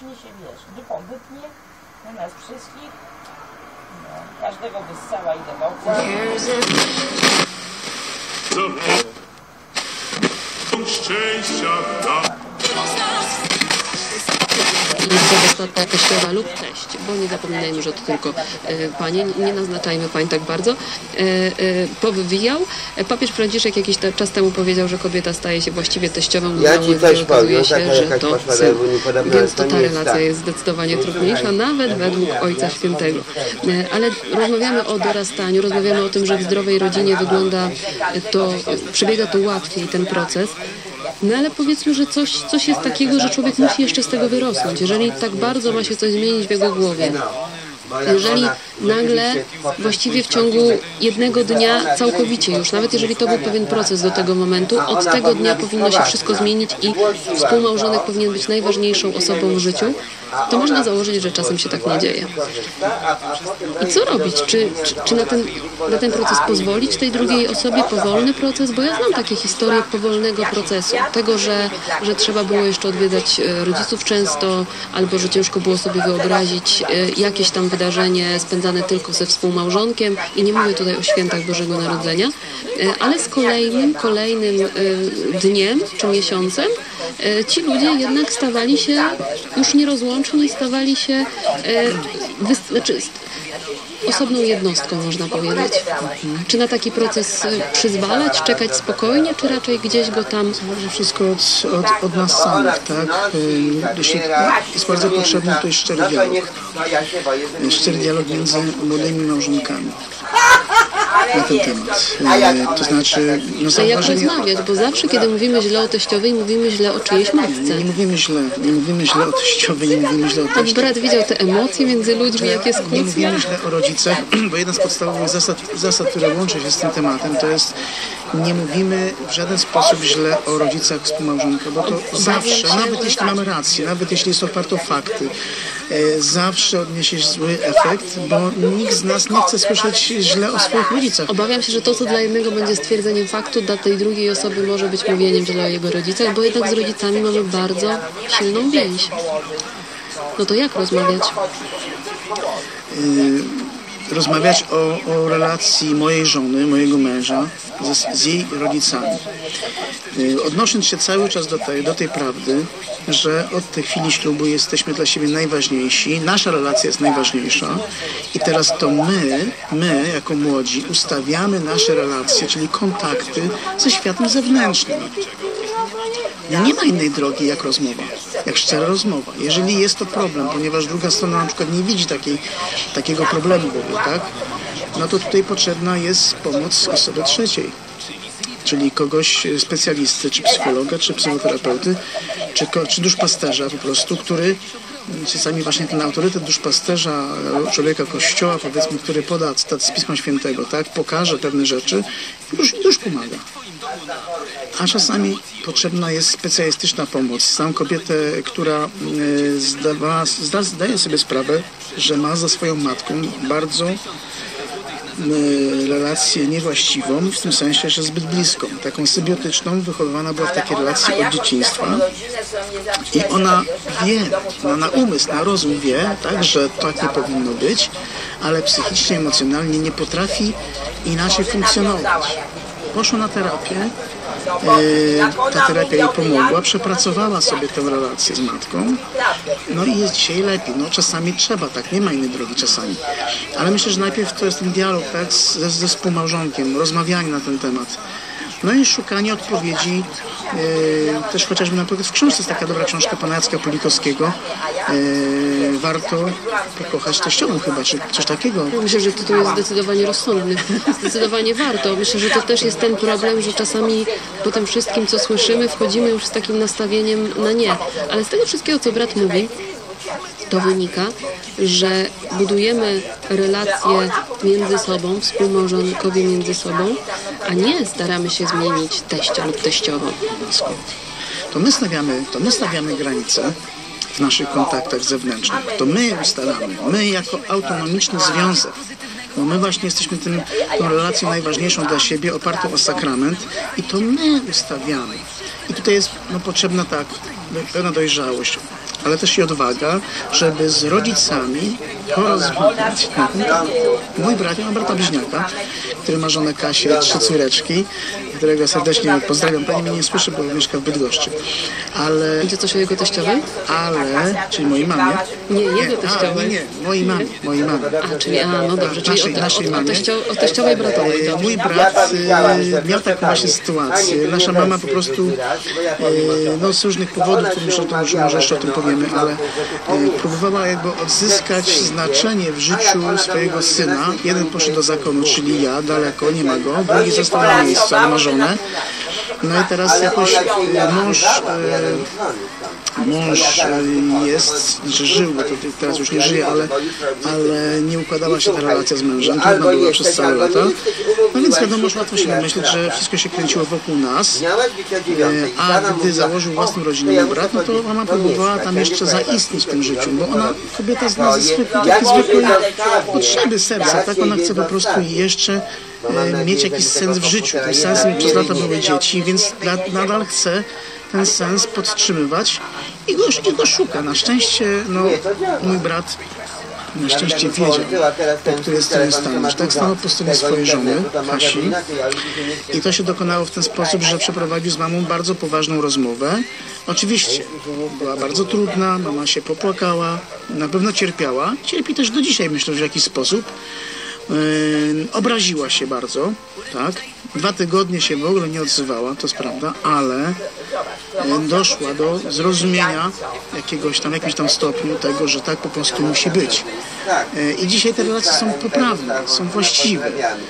rośnie się, wiesz, niepobytnie na nas wszystkich. No, każdego wyssała i do boku. Szczęścia da. Istota teściowa lub teść, bo nie zapominajmy, że to tylko panie, nie naznaczajmy pań tak bardzo, powywijał. Papież Franciszek jakiś czas temu powiedział, że kobieta staje się właściwie teściową, ja ci coś powiem, się, że to syn. Więc to ta relacja jest zdecydowanie trudniejsza, nawet według Ojca Świętego. Ale rozmawiamy o dorastaniu, rozmawiamy o tym, że w zdrowej rodzinie przebiega to łatwiej, ten proces. No ale powiedzmy, że coś jest takiego, że człowiek musi jeszcze z tego wyrosnąć. Jeżeli tak bardzo ma się coś zmienić w jego głowie, jeżeli nagle właściwie w ciągu jednego dnia całkowicie już, nawet jeżeli to był pewien proces do tego momentu, od tego dnia powinno się wszystko zmienić i współmałżonek powinien być najważniejszą osobą w życiu, to można założyć, że czasem się tak nie dzieje. I co robić? Czy na ten proces pozwolić tej drugiej osobie, powolny proces? Bo ja znam takie historie powolnego procesu. Tego, że trzeba było jeszcze odwiedzać rodziców często, albo że ciężko było sobie wyobrazić jakieś tam wydarzenie spędzane tylko ze współmałżonkiem. I nie mówię tutaj o świętach Bożego Narodzenia, ale z kolejnym dniem czy miesiącem ci ludzie jednak stawali się już nierozłączni, stawali się osobną jednostką, można powiedzieć. Czy na taki proces przyzwalać, czekać spokojnie, czy raczej gdzieś go tam... Zależy wszystko od nas samych, tak? Jeśli jest bardzo potrzebny, to jest szczery dialog. Szczery dialog między młodymi małżonkami na ten temat. To znaczy... A jak rozmawiać? Bo zawsze, kiedy mówimy źle o teściowej, mówimy źle o czyjejś matce. Nie mówimy źle o teściowej, nie mówimy źle o teściowej. Tak, brat widział te emocje między ludźmi, jak jest kłótnia. Nie mówimy źle o rodzicach, bo jedna z podstawowych zasad, która łączy się z tym tematem, to jest nie mówimy w żaden sposób źle o rodzicach współmałżonka, bo to zawsze, nawet jeśli mamy rację, nawet jeśli jest oparte o fakty, zawsze odniesie zły efekt, bo nikt z nas nie chce słyszeć źle o swoich rodzicach. Obawiam się, że to, co dla jednego będzie stwierdzeniem faktu, dla tej drugiej osoby może być mówieniem źle o jego rodzicach, bo jednak z rodzicami mamy bardzo silną więź. No to jak rozmawiać? Rozmawiać o relacji mojej żony, mojego męża z jej rodzicami. Odnosząc się cały czas do tej prawdy, że od tej chwili ślubu jesteśmy dla siebie najważniejsi, nasza relacja jest najważniejsza i teraz to my jako młodzi ustawiamy nasze relacje, czyli kontakty ze światem zewnętrznym. Nie ma innej drogi jak rozmowa, jak szczera rozmowa. Jeżeli jest to problem, ponieważ druga strona na przykład nie widzi takiego problemu w ogóle, tak? No to tutaj potrzebna jest pomoc osoby trzeciej, czyli kogoś specjalisty, czy psychologa, czy psychoterapeuty, czy duszpasterza po prostu, który czasami właśnie ten autorytet duszpasterza, człowieka Kościoła, powiedzmy, który poda cytat z Pisma Świętego, tak, pokaże pewne rzeczy, już pomaga. A czasami potrzebna jest specjalistyczna pomoc. Znam kobietę, która zdaje sobie sprawę, że ma za swoją matką bardzo relację niewłaściwą, w tym sensie, że zbyt bliską, taką symbiotyczną, wychowywana była w takiej relacji od dzieciństwa i ona wie, na umysł, na rozum wie, tak, że tak nie powinno być, ale psychicznie, emocjonalnie nie potrafi inaczej funkcjonować. Poszła na terapię, ta terapia jej pomogła, przepracowała sobie tę relację z matką, no i jest dzisiaj lepiej. No czasami trzeba, tak, nie ma innej drogi czasami. Ale myślę, że najpierw to jest ten dialog, tak, ze współmałżonkiem, rozmawianie na ten temat. No i szukanie odpowiedzi, też chociażby na przykład w książce jest taka dobra książka pana Jacka Pulikowskiego, warto pokochać teściową chyba, czy coś takiego. Myślę, że tytuł jest zdecydowanie rozsądny. Zdecydowanie warto. Myślę, że to też jest ten problem, że czasami po tym wszystkim, co słyszymy, wchodzimy już z takim nastawieniem na nie. Ale z tego wszystkiego, co brat mówi, to wynika, że budujemy relacje między sobą, współmałżonkowie między sobą, a nie staramy się zmienić teścia lub teściową. To my stawiamy granice w naszych kontaktach zewnętrznych. To my ustalamy. My jako autonomiczny związek. Bo my właśnie jesteśmy tą relacją najważniejszą dla siebie, opartą o sakrament i to my ustawiamy. I tutaj jest potrzebna pewna dojrzałość. ale też i odwaga, żeby z rodzicami porozmawiać. Mój brat, ja mam brata bliźniaka, który ma żonę Kasię, 3 córeczki, którego serdecznie pozdrawiam. Pani mnie nie słyszy, bo mieszka w Bydgoszczy. Ale... Będzie coś o jego teściowej? Czyli mojej mamie. Nie, jego teściowej. Nie, mojej mamie. No dobrze, czyli naszej mamie. o teściowej bratowej. Dobrze. Mój brat miał taką właśnie sytuację. Nasza mama po prostu, z różnych powodów, może jeszcze o tym powiemy, ale próbowała jakby odzyskać znaczenie w życiu swojego syna. Jeden poszedł do zakonu, czyli ja, daleko, nie ma go. Drugi został na miejscu, ale ma żonę. No i teraz jakoś mąż jest, żył, bo to teraz już nie żyje, ale nie układała się ta relacja z mężem, trudno była przez całe lata. No więc wiadomo, że łatwo się domyślić, że wszystko się kręciło wokół nas, a gdy założył własną rodzinę mój brat, no to mama próbowała tam jeszcze zaistnieć w tym życiu, bo ona, kobieta z nas takie zwykłe potrzeby serca, tak? Ona chce po prostu jeszcze mieć jakiś sens w życiu. Tym sensem przez lata były dzieci, więc nadal chce ten sens podtrzymywać i go szuka. Na szczęście, mój brat na szczęście wiedział, po której stronie stanąć. Tak stanął po stronie swojej żony, Kasi. I to się dokonało w ten sposób, że przeprowadził z mamą bardzo poważną rozmowę. Oczywiście była bardzo trudna, mama się popłakała, na pewno cierpiała. Cierpi też do dzisiaj, myślę, że w jakiś sposób. Obraziła się bardzo, tak? 2 tygodnie się w ogóle nie odzywała, to jest prawda, ale doszła do zrozumienia w jakimś tam stopniu tego, że tak po prostu musi być. I dzisiaj te relacje są poprawne, są właściwe.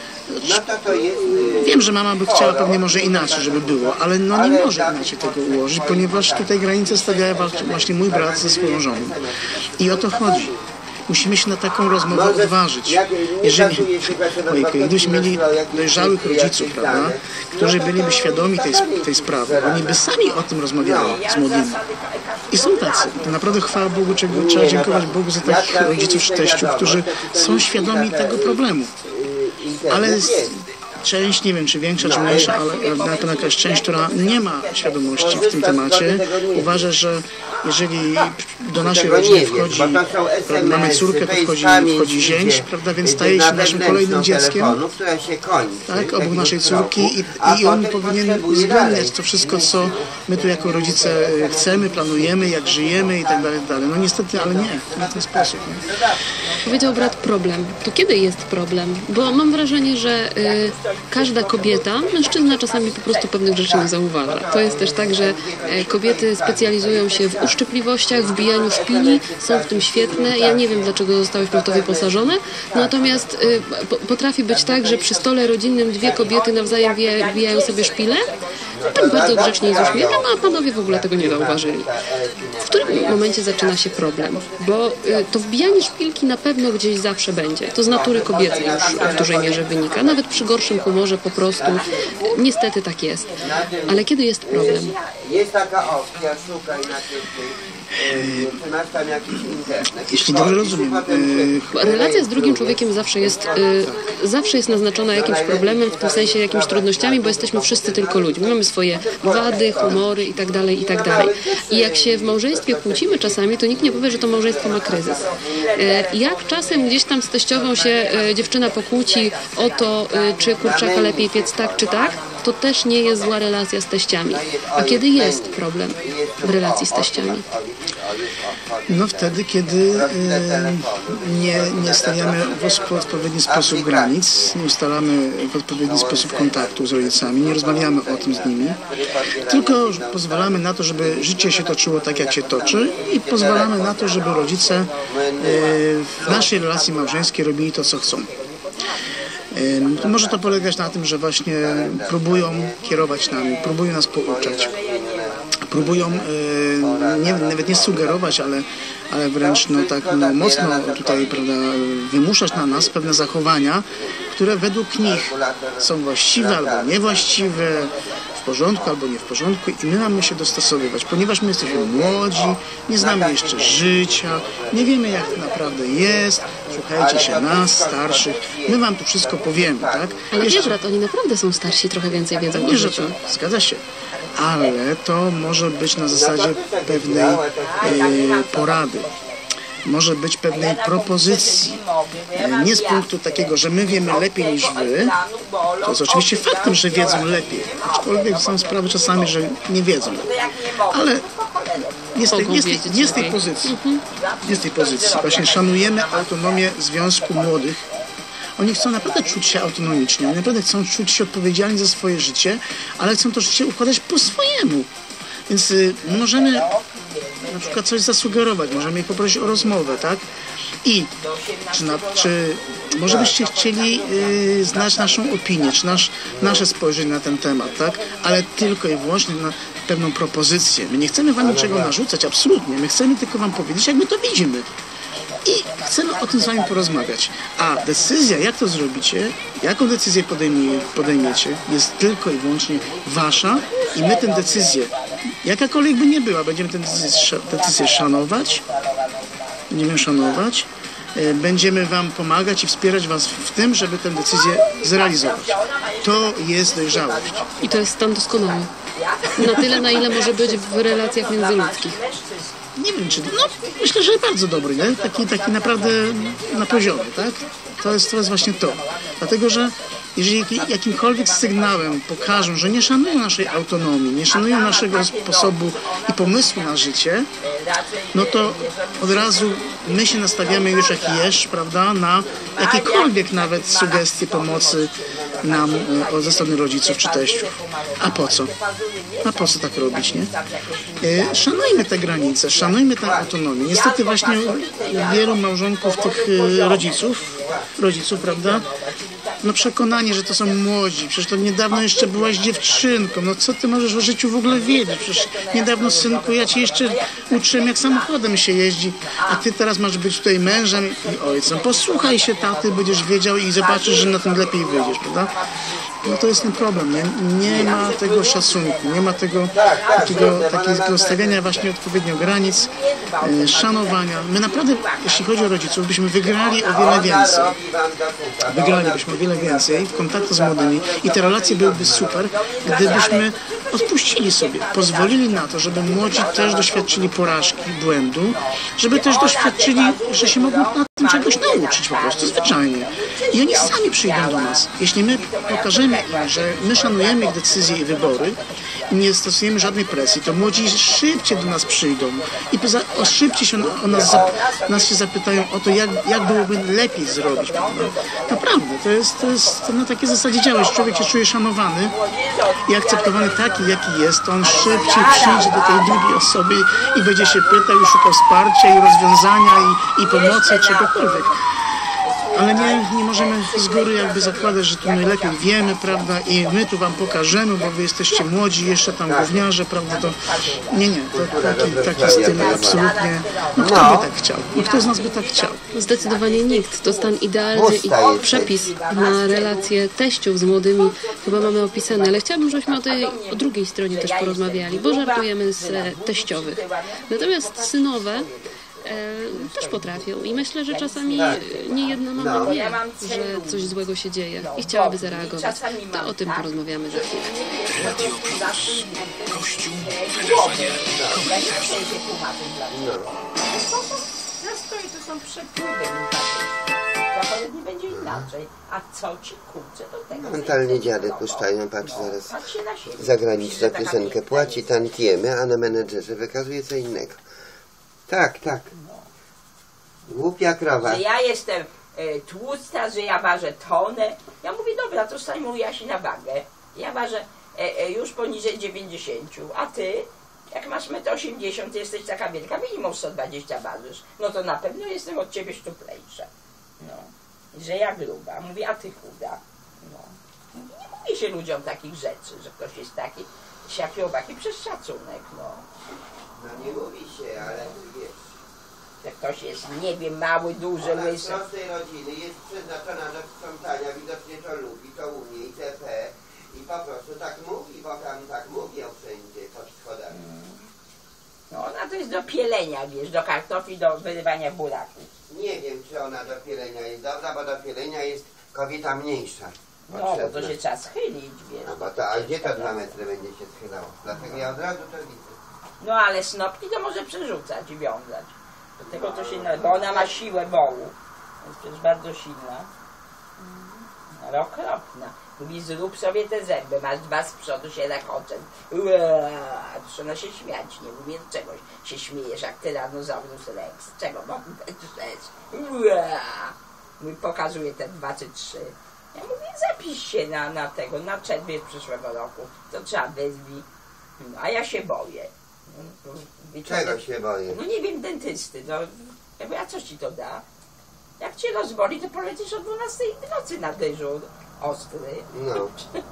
Wiem, że mama by chciała pewnie może inaczej, żeby było, ale nie może inaczej tego ułożyć, ponieważ tutaj granicę stawia właśnie mój brat ze swoją żoną. I o to chodzi. Musimy się na taką rozmowę odważyć. Gdybyśmy mieli dojrzałych rodziców, prawda, którzy byliby świadomi tej sprawy, oni by sami o tym rozmawiali z młodymi. I są tacy. To naprawdę chwała Bogu, trzeba dziękować Bogu za takich rodziców czy teściów, którzy są świadomi tego problemu. Ale część, nie wiem czy większa, czy mniejsza, ale na pewno jakaś część, która nie ma świadomości w tym temacie, uważa, że jeżeli do naszej rodziny wchodzi, mamy córkę, to wchodzi zięć, prawda, więc staje się naszym kolejnym dzieckiem, tak, obok naszej córki i on powinien uwzględniać to wszystko, co my tu jako rodzice chcemy, planujemy, jak żyjemy i tak dalej. No niestety, ale nie w ten sposób. Nie? Powiedział brat problem. To kiedy jest problem? Bo mam wrażenie, że każda kobieta, mężczyzna czasami po prostu pewnych rzeczy nie zauważa. To jest też tak, że kobiety specjalizują się w uszczypliwościach, w bijaniu szpili, są w tym świetne. Ja nie wiem, dlaczego zostały w to wyposażone, natomiast potrafi być tak, że przy stole rodzinnym 2 kobiety nawzajem bijają sobie szpile, tak bardzo grzecznie i z uśmiechem, a panowie w ogóle tego nie zauważyli. W którym momencie zaczyna się problem? Bo to wbijanie szpilki na pewno gdzieś zawsze będzie. To z natury kobiecej już w dużej mierze wynika. Nawet przy gorszym humorze po prostu niestety tak jest. Ale kiedy jest problem? Jest taka opcja, szukaj na czy masz tam jakiś internet? Jeśli dobrze rozumiem. Relacja z drugim człowiekiem zawsze jest naznaczona jakimś problemem, w tym sensie jakimiś trudnościami, bo jesteśmy wszyscy tylko ludźmi. Mamy swoje wady, humory i tak dalej, i tak dalej. I jak się w małżeństwie kłócimy czasami, to nikt nie powie, że to małżeństwo ma kryzys. Jak czasem gdzieś tam z teściową się dziewczyna pokłóci o to, czy kurczaka lepiej piec tak, czy tak, to też nie jest zła relacja z teściami. A kiedy jest problem w relacji z teściami? No wtedy, kiedy nie stawiamy w odpowiedni sposób granic, nie ustalamy w odpowiedni sposób kontaktu z rodzicami, nie rozmawiamy o tym z nimi, tylko pozwalamy na to, żeby życie się toczyło tak, jak się toczy i pozwalamy na to, żeby rodzice w naszej relacji małżeńskiej robili to, co chcą. Może to polegać na tym, że właśnie próbują kierować nami, próbują nas pouczać. Próbują nawet nie sugerować, ale wręcz mocno tutaj, prawda, wymuszać na nas pewne zachowania, które według nich są właściwe albo niewłaściwe, w porządku albo nie w porządku i my mamy się dostosowywać, ponieważ my jesteśmy młodzi, nie znamy jeszcze życia, nie wiemy jak to naprawdę jest, słuchajcie się nas, starszych, my wam tu wszystko powiemy, tak? Ale wiesz, brat, oni naprawdę są starsi, trochę więcej wiedzą o życiu. Zgadza się. ale to może być na zasadzie pewnej porady. Może być pewnej propozycji. Nie z punktu takiego, że my wiemy lepiej niż wy. To jest oczywiście faktem, że wiedzą lepiej. Aczkolwiek są sprawy czasami, że nie wiedzą. Ale nie z tej pozycji. Nie z tej pozycji. Właśnie szanujemy autonomię Związku Młodych. Oni chcą naprawdę czuć się autonomicznie. Oni naprawdę chcą czuć się odpowiedzialni za swoje życie, ale chcą to życie układać po swojemu. Więc my możemy na przykład coś zasugerować, możemy ich poprosić o rozmowę, tak? I czy może byście chcieli znać naszą opinię, czy nasze spojrzenie na ten temat, tak? Ale tylko i wyłącznie na pewną propozycję. My nie chcemy wam niczego narzucać, absolutnie. My chcemy tylko wam powiedzieć, jak my to widzimy. I chcemy o tym z wami porozmawiać. A decyzja, jak to zrobicie, jaką decyzję podejmiecie, jest tylko i wyłącznie wasza i my tę decyzję, jakakolwiek by nie była, będziemy tę decyzję szanować, będziemy wam pomagać i wspierać was w tym, żeby tę decyzję zrealizować. To jest dojrzałość. I to jest stan doskonały. Na tyle, na ile może być w relacjach międzyludzkich. Nie wiem, czy... No, myślę, że bardzo dobry, nie? Taki naprawdę na poziomie, tak? To jest właśnie to. Dlatego, że jeżeli jakimkolwiek sygnałem pokażą, że nie szanują naszej autonomii, nie szanują naszego sposobu i pomysłu na życie, no to od razu my się nastawiamy już jak jesz, prawda, na jakiekolwiek nawet sugestie pomocy nam ze strony rodziców czy teściów. A po co? A po co tak robić, nie? Szanujmy te granice, szanujmy tę autonomię. Niestety właśnie wielu małżonków tych rodziców, prawda, no przekonanie, że to są młodzi, przecież to niedawno jeszcze byłaś dziewczynką, no co ty możesz o życiu w ogóle wiedzieć, przecież niedawno, synku, ja cię jeszcze uczyłem, jak samochodem się jeździ, a ty teraz masz być tutaj mężem i ojcem. Posłuchaj się taty, będziesz wiedział i zobaczysz, że na tym lepiej wyjdziesz, prawda? No to jest ten problem, nie ma tego szacunku, nie ma takiego stawiania właśnie odpowiednio granic, szanowania. My naprawdę, jeśli chodzi o rodziców, byśmy wygrali o wiele więcej. Wygralibyśmy o wiele więcej w kontaktu z młodymi i te relacje byłyby super, gdybyśmy odpuścili sobie, pozwolili na to, żeby młodzi też doświadczyli porażki, błędu, żeby też doświadczyli, że się mogą na tym czegoś nauczyć po prostu, zwyczajnie. I oni sami przyjdą do nas. Jeśli my pokażemy im, że my szanujemy ich decyzje i wybory i nie stosujemy żadnej presji, to młodzi szybciej do nas przyjdą i szybciej się nas się zapytają o to, jak byłoby lepiej zrobić. Prawda? Naprawdę, to na takiej zasadzie działa. Jeśli człowiek się czuje szanowany i akceptowany taki, jaki jest, to on szybciej przyjdzie do tej drugiej osoby i będzie się pytał i szukał wsparcia i rozwiązania i pomocy, czegokolwiek. Ale nie możemy z góry jakby zakładać, że tu najlepiej wiemy, prawda, i my tu wam pokażemy, bo wy jesteście młodzi, jeszcze tam gówniarze, prawda, to nie, to taki styl absolutnie, no kto by tak chciał? No kto z nas by tak chciał? Zdecydowanie nikt. To stan idealny i przepis na relacje teściów z młodymi chyba mamy opisane, ale chciałabym, żebyśmy o drugiej stronie też porozmawiali, bo żartujemy z teściowych. Natomiast synowe też potrafią i myślę, że czasami nie jedna mama wie, że coś złego się dzieje i chciałaby zareagować. To o tym porozmawiamy za chwilę. Radio Plus, Kościół, wydarzenie, komentarz. Zastroje to są przepływy. Nie będzie inaczej. A co ci kurczę do tego? Mentalnie dziady puszczają, patrz zaraz. Zagraniczna piosenkę płaci tantiemy, a na menedżerze wykazuje co innego. Tak. Głupia krowa. Że ja jestem tłusta, że ja ważę tonę. Ja mówię, dobra, to stańmy Jasi na wagę. Ja ważę już poniżej 90, a ty, jak masz 1,80 m, jesteś taka wielka, minimum 120 ważysz. No to na pewno jestem od ciebie szczuplejsza. No. Że ja gruba. Mówię, a ty chuda. No. Nie mówi się ludziom takich rzeczy, że ktoś jest taki siaki owaki przez szacunek, no. No nie mówi się, ale wiesz. Że ktoś jest, nie wiem, mały, duży, Ona z łysy. prostej rodziny jest przeznaczona do sprzątania, widocznie to lubi, to umie itp. I po prostu tak mówi, bo tam tak mówią wszędzie pod schodami. No ona to jest do pielenia, wiesz, do kartofli, do wyrywania buraków. Nie wiem, czy ona do pielenia jest dobra, bo do pielenia jest kobieta mniejsza. No, bo to potrzebne. się trzeba schylić, wiesz. No bo to, a gdzie to 2 metry będzie się schylało? Dlatego ja od razu to widzę. No ale snopki to może przerzucać i wiązać. Do tego to się, bo ona ma siłę wołu. Jest przecież bardzo silna. Ale okropna. Mówi, zrób sobie te zęby, masz 2 z przodu, się rekoczem. Przecież ona się śmiać nie umie, z czegoś się śmiejesz, jak Tyrannosaurus Rex. Czego mam rzecz? Mówi, pokazuje te 2 czy 3. Ja mówię, zapisz się na tego, na czerwiec przyszłego roku. To trzeba wezwij. No, a ja się boję. Czego się boję? No nie wiem, dentysty. No, ja mówię, a coś ci to da? Jak cię rozboli, to polecisz o 12 w nocy na dyżur ostry. No.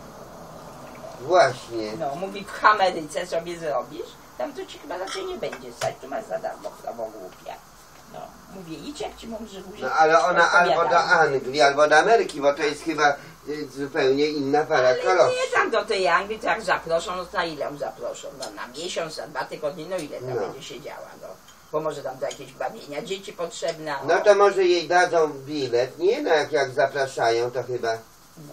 Właśnie. No, mówi, w Ameryce sobie zrobisz, tam to ci chyba raczej nie będzie stać, tu masz za darmo prawo głupia. No, mówię, idź jak ci mądrzy guzik. No ale ona albo do Anglii, albo do Ameryki, bo to jest chyba zupełnie inna para Ale kolorów. nie tam do tej Anglii, to jak zaproszą, no to na ile ją zaproszą? No na miesiąc, na 2 tygodnie, no ile tam No. będzie siedziała, no. Bo może tam do jakieś bawienia dzieci potrzebne. No to może jej dadzą bilet, nie no jak zapraszają to chyba. No.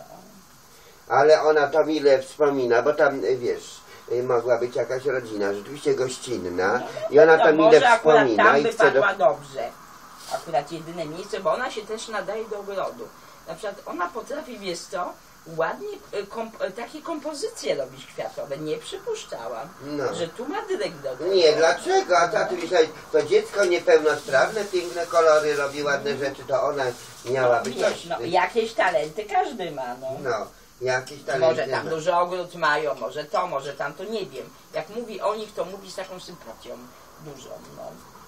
Ale ona to mile wspomina, bo tam wiesz, mogła być jakaś rodzina rzeczywiście gościnna i ona to No, mile może akurat wspomina tam i chce do... wypadła dobrze. Akurat jedyne miejsce, bo ona się też nadaje do ogrodu. Na przykład ona potrafi, wiesz co, ładnie takie kompozycje robić kwiatowe. Nie przypuszczałam, No. że tu ma dyrektor. Nie, dlaczego? A ty myślałeś, to dziecko niepełnosprawne, piękne kolory robi, ładne rzeczy, to ona miała być Wiesz, coś... no, jakieś talenty każdy ma, no. No, jakieś talenty Może tam ma. duży ogród mają, może to, może tam to, nie wiem. Jak mówi o nich, to mówi z taką sympatią dużą, no.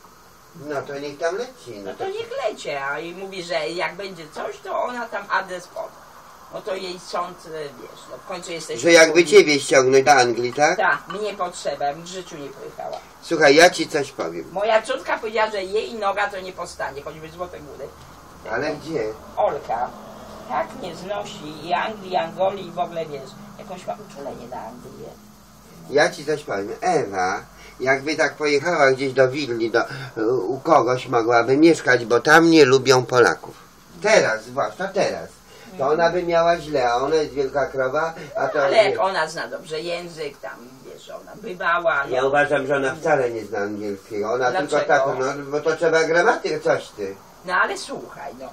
No to niech tam leci. No to niech lecie, a i mówi, że jak będzie coś, to ona tam adres pod. No to jej sąd, wiesz, no w końcu jesteś... Że jakby ciebie ściągnąć do Anglii, tak? Tak, mnie potrzeba, ja bym w życiu nie pojechała. Słuchaj, ja ci coś powiem. Moja córka powiedziała, że jej noga to nie postanie, choćby Złote Góry. Ale gdzie? Olka tak nie znosi i Anglii, Angolii i w ogóle, wiesz, jakąś ma uczulenie na Anglię. Ja ci coś powiem. Ewa, jakby tak pojechała gdzieś do Willi, u kogoś mogłaby mieszkać, bo tam nie lubią Polaków. Teraz, zwłaszcza teraz. To ona by miała źle, a ona jest wielka krowa, a to... Ale jak ona zna dobrze język, tam, wiesz, ona bywała. Ja uważam, że ona wcale nie zna angielskiego. Ona Dlaczego? tylko tak, no, bo to trzeba gramatykę, coś ty. No ale słuchaj, no.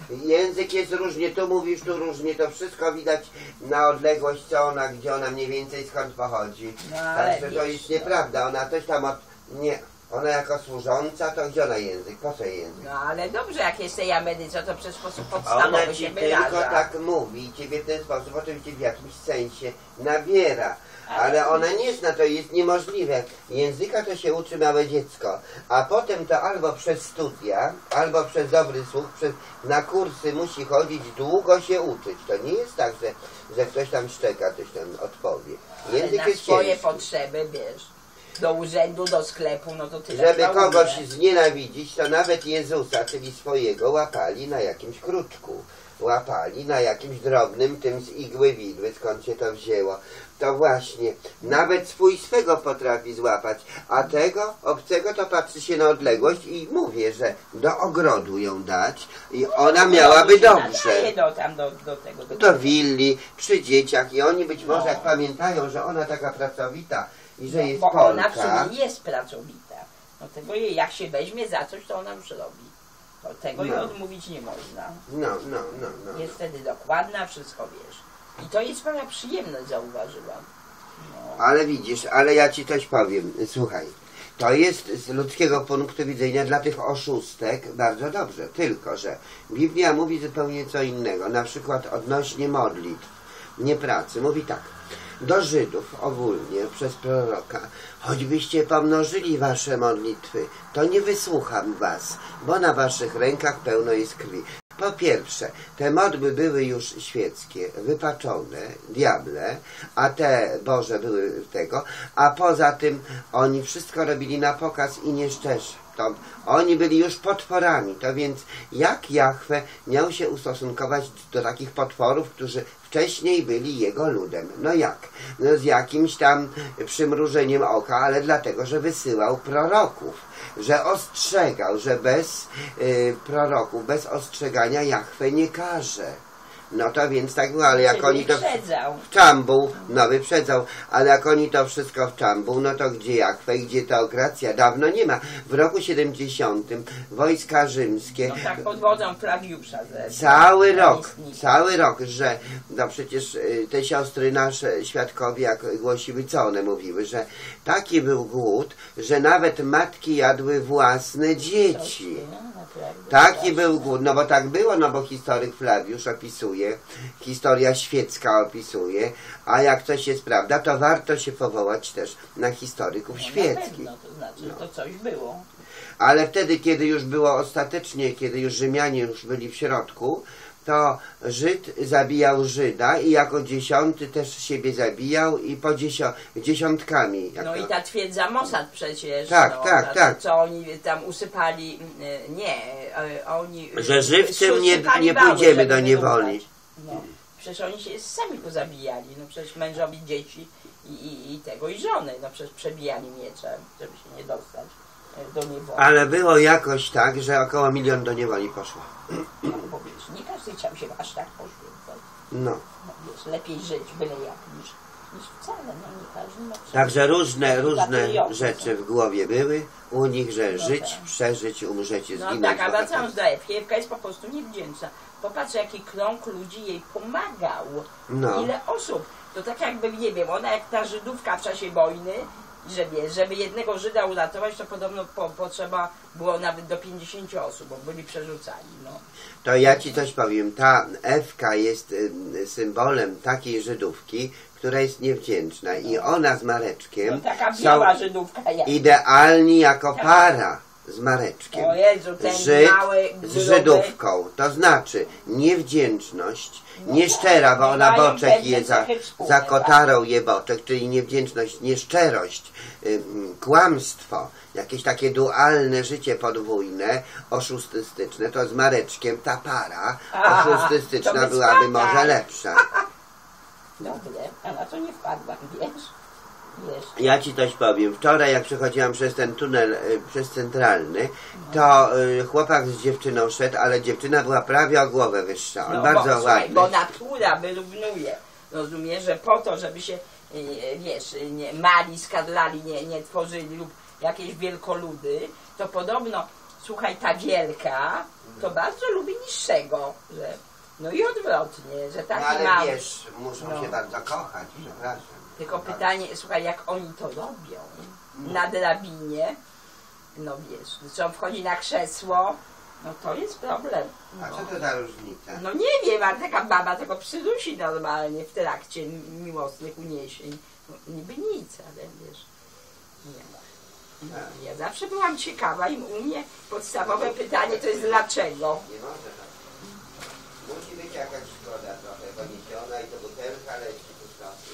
Język jest różnie, tu mówisz, tu różnie, to wszystko widać na odległość, co ona, gdzie ona mniej więcej skąd pochodzi. No, ale Także to wiesz, jest nieprawda, ona też tam nie, ona jako służąca, to gdzie ona język, po co jej język? No ale dobrze, jak jest tej Ameryce, to przez sposób Ona podstawowy ci się tylko wyraża. tak mówi i ciebie w ten sposób oczywiście w jakimś sensie nabiera. Ale ona nie zna, to jest niemożliwe. Języka to się uczy małe dziecko, a potem to albo przez studia, albo przez dobry słuch, na kursy musi chodzić, długo się uczyć. To nie jest tak, że ktoś tam szczeka, ktoś tam odpowie. Ale Język na jest swoje ciężki. potrzeby, wiesz, do urzędu, do sklepu, no to tyle. Żeby trzeba kogoś umieć. znienawidzić, to nawet Jezusa, czyli swojego, łapali na jakimś kruczku. Łapali na jakimś drobnym, tym z igły widły, skąd się to wzięło. To właśnie, nawet swego potrafi złapać, a tego obcego to patrzy się na odległość i mówię, że do ogrodu ją dać i ona miałaby dobrze. Nadaje do tego. Do willi, przy dzieciach i oni być może No. jak pamiętają, że ona taka pracowita i że jest Bo ona w Polka. sumie jest pracowita. No tego jej, jak się weźmie za coś, to ona już robi. To tego jej No. odmówić nie można. No. Jest wtedy dokładna, wszystko wiesz. I to jest sprawia przyjemność, zauważyłam. No. Ale widzisz, ale ja ci coś powiem. Słuchaj, to jest z ludzkiego punktu widzenia dla tych oszustek bardzo dobrze. Tylko, że Biblia mówi zupełnie co innego. Na przykład odnośnie modlitw, nie pracy. Mówi tak. Do Żydów ogólnie przez proroka, choćbyście pomnożyli wasze modlitwy, to nie wysłucham was, bo na waszych rękach pełno jest krwi. Po pierwsze, te modły były już świeckie, wypaczone, diable, a te Boże były tego, a poza tym oni wszystko robili na pokaz i nieszczerze. To oni byli już potworami, to więc jak Jahwe miał się ustosunkować do takich potworów, którzy wcześniej byli jego ludem? No jak? No z jakimś tam przymrużeniem oka, ale dlatego, że wysyłał proroków, że ostrzegał, że bez proroków, bez ostrzegania Jahwe nie karze. No to więc tak było, ale jak Czyli oni to wyprzedzał. w czambuł, no wyprzedzał, ale jak oni to wszystko w czambuł, no to gdzie Jachwę, gdzie teokracja? Dawno nie ma. W roku 70 wojska rzymskie, No tak pod wodą Flawiusza. cały rok, że no przecież te siostry nasze, świadkowie, jak głosiły, co one mówiły, że taki był głód, że nawet matki jadły własne dzieci. Taki był głód, no bo tak było, no bo historyk Flawiusz opisuje, historia świecka opisuje, a jak coś jest prawda, to warto się powołać też na historyków No, świeckich. na pewno, to znaczy, że to coś było. Ale wtedy, kiedy już było ostatecznie, kiedy już Rzymianie już byli w środku, to Żyd zabijał Żyda i jako dziesiąty też siebie zabijał i po dziesiątkami. No i ta twierdza Mossad przecież. Tak, no, tak, znaczy, tak. Co oni tam usypali, nie, oni... Że żywcem usypali nie wały, pójdziemy żeby do niewoli. wyruchać. No, przecież oni się sami pozabijali, no przecież mężowi dzieci i tego i żony, no przecież przebijali mieczem, żeby się nie dostać do niewoli. Ale było jakoś tak, że około 1 milion do niewoli poszło. No, bo wiesz, nie każdy chciał się aż tak poświęcać. No. No, wiesz, lepiej żyć byle jak niż wcale, no nie każdy. No, Także różne patriotyzm. rzeczy w głowie były u nich, że żyć, przeżyć, umrzeć i No zginąć. tak, a po wracając prostu. do Ewki, Ewka jest po prostu niewdzięczna. Popatrz, jaki krąg ludzi jej pomagał. No. Ile osób. To tak jakby, nie wiem, ona jak ta Żydówka w czasie wojny, że wiesz, żeby jednego Żyda uratować, to podobno potrzeba było nawet do 50 osób, bo byli przerzucani. No. To ja ci coś powiem. Ta Ewka jest symbolem takiej Żydówki, która jest niewdzięczna i ona z Mareczkiem No, taka są biała Żydówka jak. idealni jako para z Mareczkiem. O Jezu, ten Żyd mały, z gruby. Żydówką. To znaczy niewdzięczność, nieszczera, bo No ona mają boczek pewne je za cechy wspólne, tak. kotarą je boczek, czyli niewdzięczność, nieszczerość, kłamstwo, jakieś takie dualne życie podwójne, oszustystyczne, to z Mareczkiem ta para To oszustystyczna bez byłaby badań. może lepsza. Dobre, a na to nie wpadłam, wiesz? Ja ci coś powiem. Wczoraj jak przechodziłam przez ten tunel, przez centralny, to chłopak z dziewczyną szedł, ale dziewczyna była prawie o głowę wyższa. On bardzo bo, słuchaj, ładny. bo natura wyrównuje. Rozumiesz, że po to, żeby się, wiesz, nie mali, skadlali, nie tworzyli lub jakieś wielkoludy, to podobno, słuchaj, ta wielka to bardzo lubi niższego, że, no i odwrotnie, że taki ale mały. wiesz, muszą się bardzo kochać, przepraszam. Tylko pytanie, słuchaj, jak oni to robią na drabinie, no wiesz, co wchodzi na krzesło, no to jest problem. No. A co to za różnica? No nie wiem, ale taka baba tego przydusi normalnie w trakcie miłosnych uniesień. No, niby nic, ale wiesz, nie ma. No, ja zawsze byłam ciekawa i u mnie podstawowe pytanie to jest dlaczego. Nie może tak. Musi być jakaś szkoda trochę poniesiona i to butelka leci po prostu.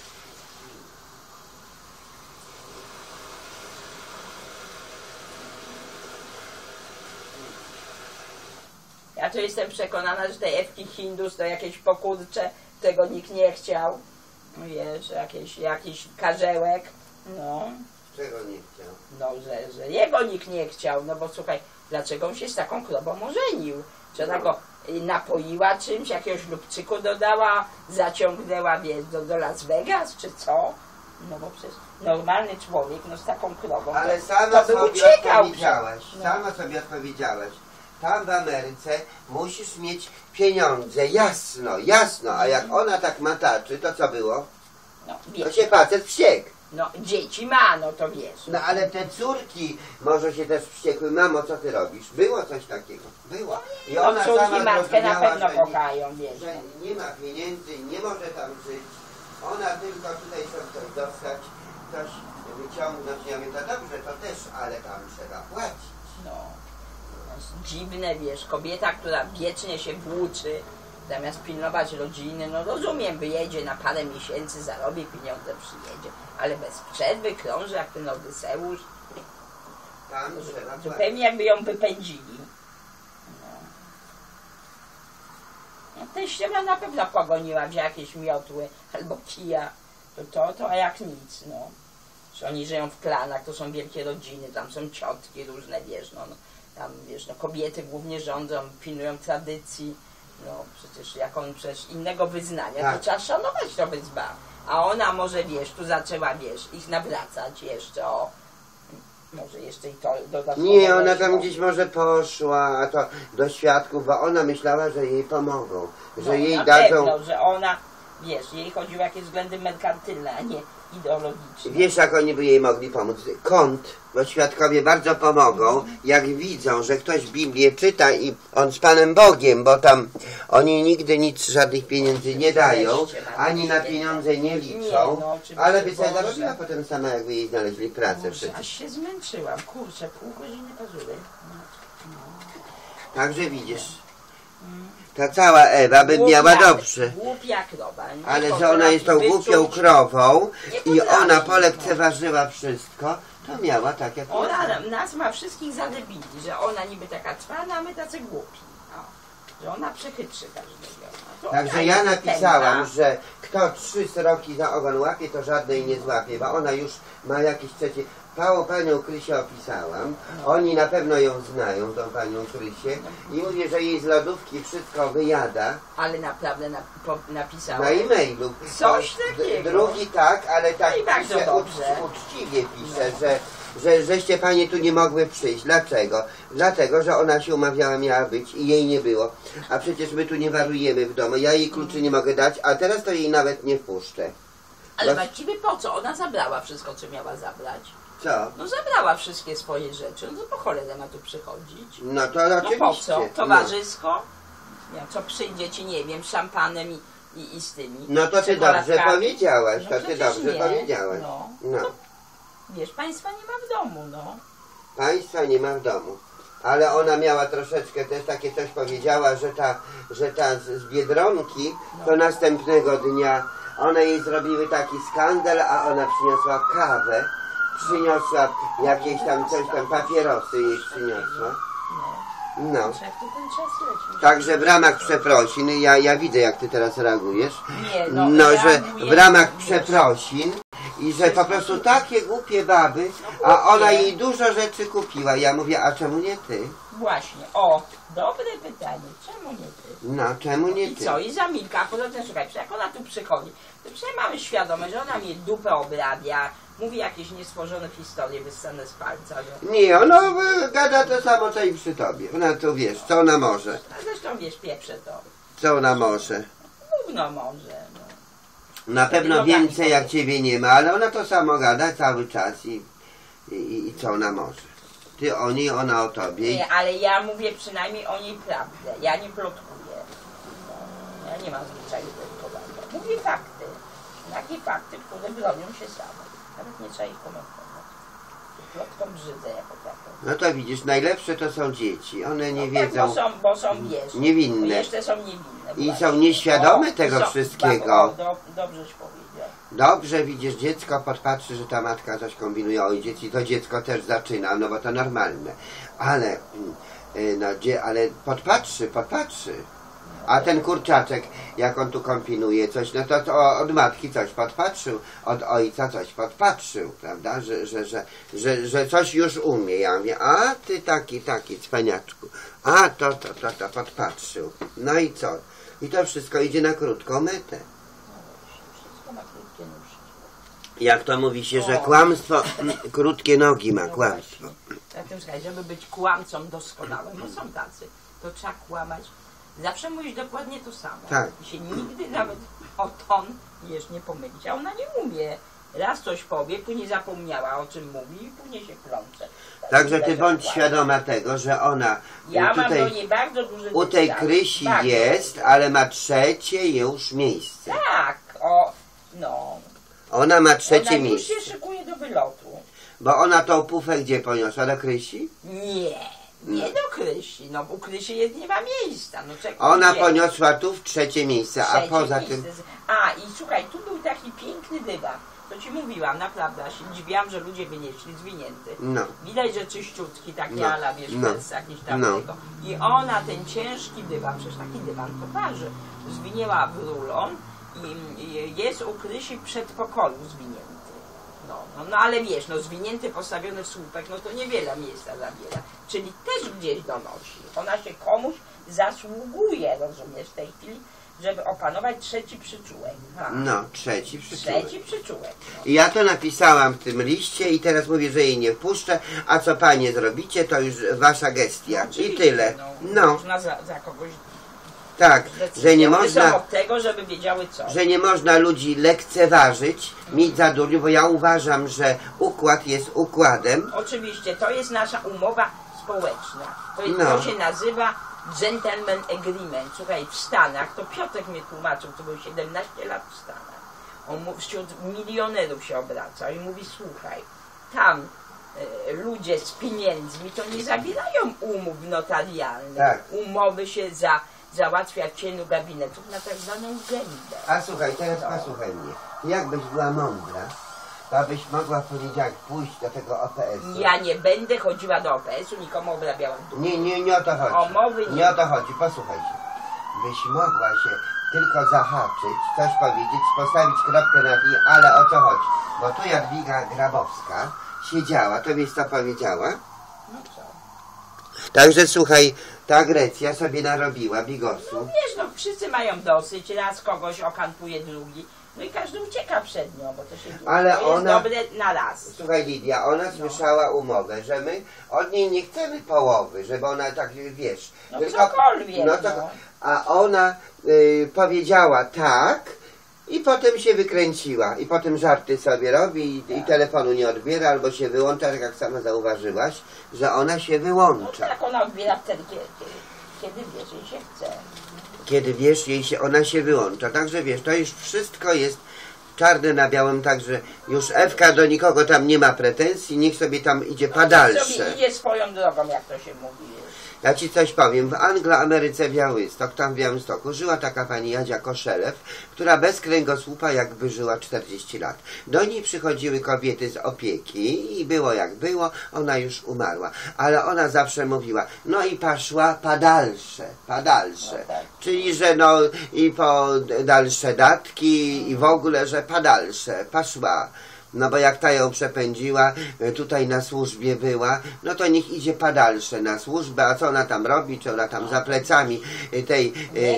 Ja to jestem przekonana, że tej Ewki Hindus to jakieś pokurcze, tego nikt nie chciał. Wiesz, jakiś karzełek, no. Czego nie chciał? No, że jego nikt nie chciał, no bo słuchaj, dlaczego on się z taką krową ożenił? Czy ona go napoiła czymś, jakiegoś lubczyku dodała, zaciągnęła, wiesz, do Las Vegas, czy co? No bo przecież normalny człowiek, no z taką krową, Ale to sama by sobie uciekał. odpowiedziałaś. No. Sama sobie odpowiedziałaś. Tam w Ameryce musisz mieć pieniądze, jasno, jasno. A jak ona tak mataczy, to co było? No, To wiesz, się facet wściekł. no dzieci ma, no to wiesz. No ale te córki może się też wściekły. Mamo, co ty robisz? Było coś takiego. Było. I No ona córki sama matkę na zrozumiała, pewno że kochają, wiesz. że nie ma pieniędzy, nie może tam żyć. Ona tylko tutaj chce coś dostać, coś wyciągnąć. Ja mówię, to dobrze, to też, ale tam trzeba płacić. No, to jest dziwne, wiesz, kobieta, która wiecznie się włóczy, zamiast pilnować rodziny, no rozumiem, wyjedzie na parę miesięcy, zarobi pieniądze, przyjedzie, ale bez przerwy krąży jak ten Odyseusz, Tam trzeba płacić. zupełnie jakby ją wypędzili. No teściowa na pewno pogoniła, wzięła jakieś miotły albo kija, to a jak nic, no. Że oni żyją w klanach, to są wielkie rodziny, tam są ciotki różne, wiesz, no tam, wiesz, no kobiety głównie rządzą, pilnują tradycji, No przecież jak on przecież innego wyznania, Tak. to trzeba szanować to wyzwanie. A ona może, wiesz, tu zaczęła, wiesz, ich nawracać jeszcze o... Może jeszcze i to dodatkowo... Nie, ona weszło. tam gdzieś może poszła, a to do świadków, bo ona myślała, że jej pomogą, że No, jej na dadzą... pewno, że ona, wiesz, jej chodziło o jakieś względy merkantylne, a nie ideologiczne. Wiesz, jak oni by jej mogli pomóc? Kąt, bo świadkowie bardzo pomogą, jak widzą, że ktoś Biblię czyta i on z Panem Bogiem, bo tam oni nigdy nic, żadnych pieniędzy nie dają, ani na pieniądze nie Nie, liczą, no, oczywiście, ale by sobie Boże. zarobiła potem sama, jakby jej znaleźli pracę Boże, przecież. aż się zmęczyłam, kurczę, pół godziny pazury. Także widzisz, ta cała Ewa by miała dobrze. Głupia krowa. nie Ale że potrafi ona jest tą głupią wyczuć. krową Nie i potrafi, ona no. polekceważyła wszystko, to miała tak jak Ona ja. nas ma wszystkich zadebili, że ona niby taka trwana, a my tacy głupi. No. Że ona przechytrzy każdego. To Także ona ja jest napisałam, tępa. że kto 3 sroki za ogon łapie, to żadnej nie złapie, bo ona już ma jakieś trzecie... Panią Krysię opisałam, oni na pewno ją znają, tą panią Krysię i mówię, że jej z lodówki wszystko wyjada Ale naprawdę napisała. na e-mailu. Coś takiego. Drugi tak, ale tak No i bardzo pisze, dobrze. uczciwie pisze, żeście panie tu nie mogły przyjść. Dlaczego? Dlatego, że ona się umawiała, miała być i jej nie było. A przecież my tu nie warujemy w domu. Ja jej kluczy nie mogę dać, a teraz to jej nawet nie wpuszczę. Ale Bo- właściwie po co? Ona zabrała wszystko, co miała zabrać. Co? No zabrała wszystkie swoje rzeczy. No to po cholerę ma tu przychodzić. No to No oczywiście. po co? Towarzysko? Ja, co przyjdzie ci, nie wiem, szampanem i z tymi. No to ty dobrze czekoladkami? powiedziałaś, No to ty przecież dobrze nie. powiedziałaś. No. No. Wiesz, państwa nie ma w domu, no. Państwa nie ma w domu. Ale ona miała troszeczkę też takie coś powiedziała, że ta z Biedronki to następnego dnia one jej zrobiły taki skandal, a ona przyniosła kawę, przyniosła jakieś tam coś tam, papierosy jej przyniosła. No. Jak to ten czas leci? Także w ramach przeprosin, ja widzę jak ty teraz reagujesz, Nie, no że reaguję, w ramach wiesz, przeprosin i że po prostu takie głupie baby, a ona jej dużo rzeczy kupiła. Ja mówię, a czemu nie ty? Właśnie, o, dobre pytanie, czemu nie ty? No, czemu nie I ty? co? I zamilka, a poza tym słuchaj, jak ona tu przychodzi, to przecież mamy świadomość, że ona mnie dupę obrabia, mówi jakieś niestworzone historie wyssane z palca, że... Nie, ona gada to samo co i przy tobie. Ona to wiesz, co ona może. A zresztą wiesz, pieprze to. Co ona może. Gówno może, no. Na pewno Nogami więcej jak powiedz. ciebie nie ma, ale ona to samo gada cały czas i co ona może. Ty o niej, ona o tobie. Nie, ale ja mówię przynajmniej o niej prawdę. Ja nie plotkuję. No, ja nie mam zwyczaju plotkowania. Mówię fakty. Takie fakty, które bronią się same. Nawet nie trzeba ich komentować. Plotką brzydzę jako taką. No to widzisz, najlepsze to są dzieci. One nie No wiedzą. tak, bo są wiesz, niewinne. Bo jeszcze są niewinne. I właśnie. są nieświadome O, tego są- wszystkiego. O, dobrześ powiedział. Dobrze widzisz, dziecko podpatrzy, że ta matka coś kombinuje, oj dzieci, to dziecko też zaczyna, no bo to normalne. Ale, ale podpatrzy. A ten kurczaczek, jak on tu kombinuje coś, no to od matki coś podpatrzył, od ojca coś podpatrzył, prawda, że coś już umie. Ja mówię, a ty taki cwaniaczku, a to podpatrzył. No i co? I to wszystko idzie na krótką metę. Wszystko ma krótkie nóżki. Jak to mówi się, że kłamstwo, krótkie nogi ma, kłamstwo. Zatem słuchaj, żeby być kłamcą doskonałym, no są tacy, to trzeba kłamać. Zawsze mówisz dokładnie to samo. Tak. I się nigdy nawet o ton, wiesz, nie pomylić. A ona nie umie. Raz coś powie, później zapomniała o czym mówi i później się plącze. Także ty bądź świadoma tego, że ona Ja mam do tutaj niej bardzo duży u tej dystans. Krysi Bardzo. jest, ale ma trzecie już miejsce. Tak, o, no. Ona ma Ona trzecie już miejsce. się szykuje do wylotu. Bo ona tą pufę gdzie poniosła? Do Krysi? Nie do Krysi. No u Krysi jest nie ma miejsca. No, czekaj, Ona gdzie? poniosła tu w trzecie miejsce, a Trzecie poza miejsce. tym... A i słuchaj, tu był taki piękny dywan. To ci mówiłam, naprawdę, ja się dziwiłam, że ludzie wynieśli zwinięty. No. Widać, że czyściutki, taki No. ala, wiesz, No. bez jakiś tam No. tego. I ona ten ciężki dywan, przecież taki dywan to waży, zwinięła w rulon i jest u Krysi przedpokoju zwinięty. No ale wiesz, no zwinięty, postawiony w słupek, no to niewiele miejsca zabiera. Czyli też gdzieś donosi. Ona się komuś zasługuje, rozumiesz, w tej chwili, żeby opanować trzeci przyczółek. No, trzeci przyczółek. Trzeci przyczółek. I ja to napisałam w tym liście i teraz mówię, że jej nie wpuszczę, a co panie zrobicie, to już wasza gestia. I tyle. No, Można za kogoś tak, że nie One są można, od tego, żeby wiedziały co. że nie można ludzi lekceważyć, mieć za durniu, bo ja uważam, że układ jest układem. Oczywiście, to jest nasza umowa społeczna. No. To się nazywa Gentleman Agreement. Słuchaj, w Stanach, to Piotrek mnie tłumaczył, to był 17 lat w Stanach. On wśród milionerów się obraca i mówi, słuchaj, tam ludzie z pieniędzmi to nie zawierają umów notarialnych. Tak. Umowy się załatwia w cieniu gabinetów na tak zwaną gębę. A słuchaj, teraz posłuchaj mnie. Jakbyś była mądra, to byś mogła w poniedziałek pójść do tego OPS-u. Ja nie będę chodziła do OPS-u, nikomu obrabiałam dupę. Nie o to chodzi. O mowy nie. Nie o to chodzi, posłuchajcie. Byś mogła się tylko zahaczyć, coś powiedzieć, postawić kropkę nad i, ale o co chodzi? Bo tu Jadwiga Grabowska siedziała, to wiesz co powiedziała? No co? Także słuchaj, ta Grecja sobie narobiła bigosu. No wiesz, no wszyscy mają dosyć, raz kogoś okampuje drugi, no i każdy ucieka przed nią, bo to się Ale to jest ona- dobre na raz. Słuchaj Lidia, ona słyszała umowę, że my od niej nie chcemy połowy, żeby ona tak, wiesz... No cokolwiek, no. A ona powiedziała tak i potem się wykręciła. I potem żarty sobie robi i telefonu nie odbiera, albo się wyłącza, tak jak sama zauważyłaś, że ona się No wyłącza. tak, ona odbiera wtedy, kiedy wiesz, jej się chce. Kiedy wiesz, ona się wyłącza. Także wiesz, to już wszystko jest czarne na białym, także już Ewka do nikogo tam nie ma pretensji, niech sobie tam idzie No, padalsze. sobie idzie swoją drogą, jak to się mówi. Ja ci coś powiem, w Anglo-Ameryce Białystok, tam w Białymstoku, żyła taka pani Jadzia Koszelew, która bez kręgosłupa jakby żyła 40 lat. Do niej przychodziły kobiety z opieki i było jak było, ona już umarła. Ale ona zawsze mówiła, no i poszła padalsze. No tak. Czyli, że no i po dalsze datki i w ogóle, że padalsze, poszła. No bo jak ta ją przepędziła, tutaj na służbie była, no to niech idzie padalsze na służbę, a co ona tam robi, czy ona tam za plecami tej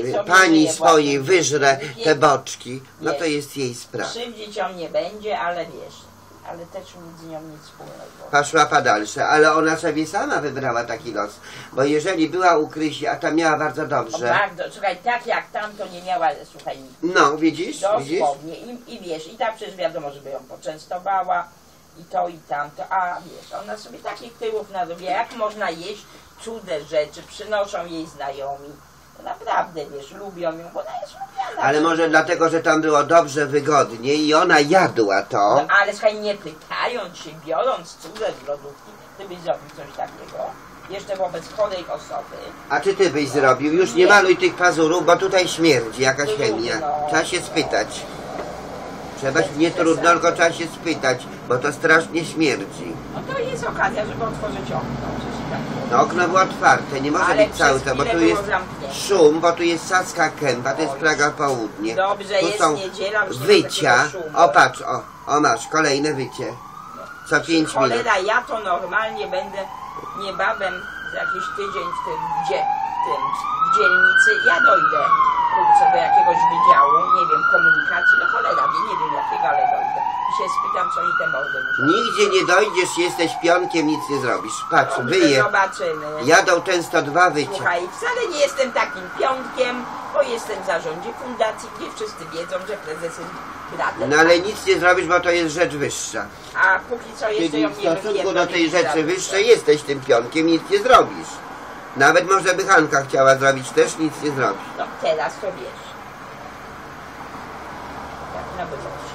pani swojej wyżre te boczki, no to jest jej sprawa. Krzywdzić ją nie będzie, ale wiesz, ale też nic z nią nic wspólnego. Poszła padalsze, ale ona sobie sama wybrała taki los, bo jeżeli była u Krysi, a tam miała bardzo dobrze. Bardzo, słuchaj, tak jak tam to nie miała, słuchaj, nic. No, widzisz? Dosłownie. I wiesz, i ta przecież wiadomo, żeby ją poczęstowała i to i tamto, a wiesz, ona sobie takich tyłów narobiła, jak można jeść cudze rzeczy, przynoszą jej znajomi. To naprawdę, wiesz, lubią ją, bo ona jest lubiana. Ale może dlatego, że tam było dobrze, wygodnie i ona jadła to. No, ale słuchaj, nie pytając się, biorąc cudze z lodówki, ty byś zrobił coś takiego, jeszcze wobec chorej osoby. A czy ty byś zrobił? Już nie maluj tych pazurów, bo tutaj śmierdzi jakaś chemia. Trzeba się spytać. Trzeba, nie trudno, tylko trzeba się spytać, bo to strasznie śmierdzi. No to jest okazja, żeby otworzyć okno. Przecież tak. No okno było otwarte, nie może Ale być cały przez to, bo chwilę tu jest było zamknięte. szum, bo tu jest Saska Kępa, to jest Praga Południe. Dobrze, Tu jest są niedziela, już nie ma wycia. takiego szumu. O patrz, o masz, kolejne wycie. Co 5 minut. Cholera, ja to normalnie będę niebawem za jakiś tydzień w dzielnicy, ja dojdę kurczę, do jakiegoś wydziału, nie wiem, komunikacji, no cholera, nie wiem jakiego, ale dojdę. I się spytam, co mi te mordy muszą. Nigdzie nie dojdziesz, jesteś pionkiem, nic nie zrobisz. Patrz, Dobrze, wyje. zobaczymy. Jadą często 2 wycia. Słuchaj, wcale nie jestem takim piątkiem, bo jestem w zarządzie fundacji, gdzie wszyscy wiedzą, że prezes jest bratem. No ale nic nie zrobisz, bo to jest rzecz wyższa. A póki co jeszcze Czyli ją w nie stosunku wypierdolę, do tej nie rzeczy zrobię. wyższej jesteś tym pionkiem, nic nie zrobisz. Nawet może by Hanka chciała zrobić, też nic nie zrobi. No teraz to wiesz. Tak na wyborze.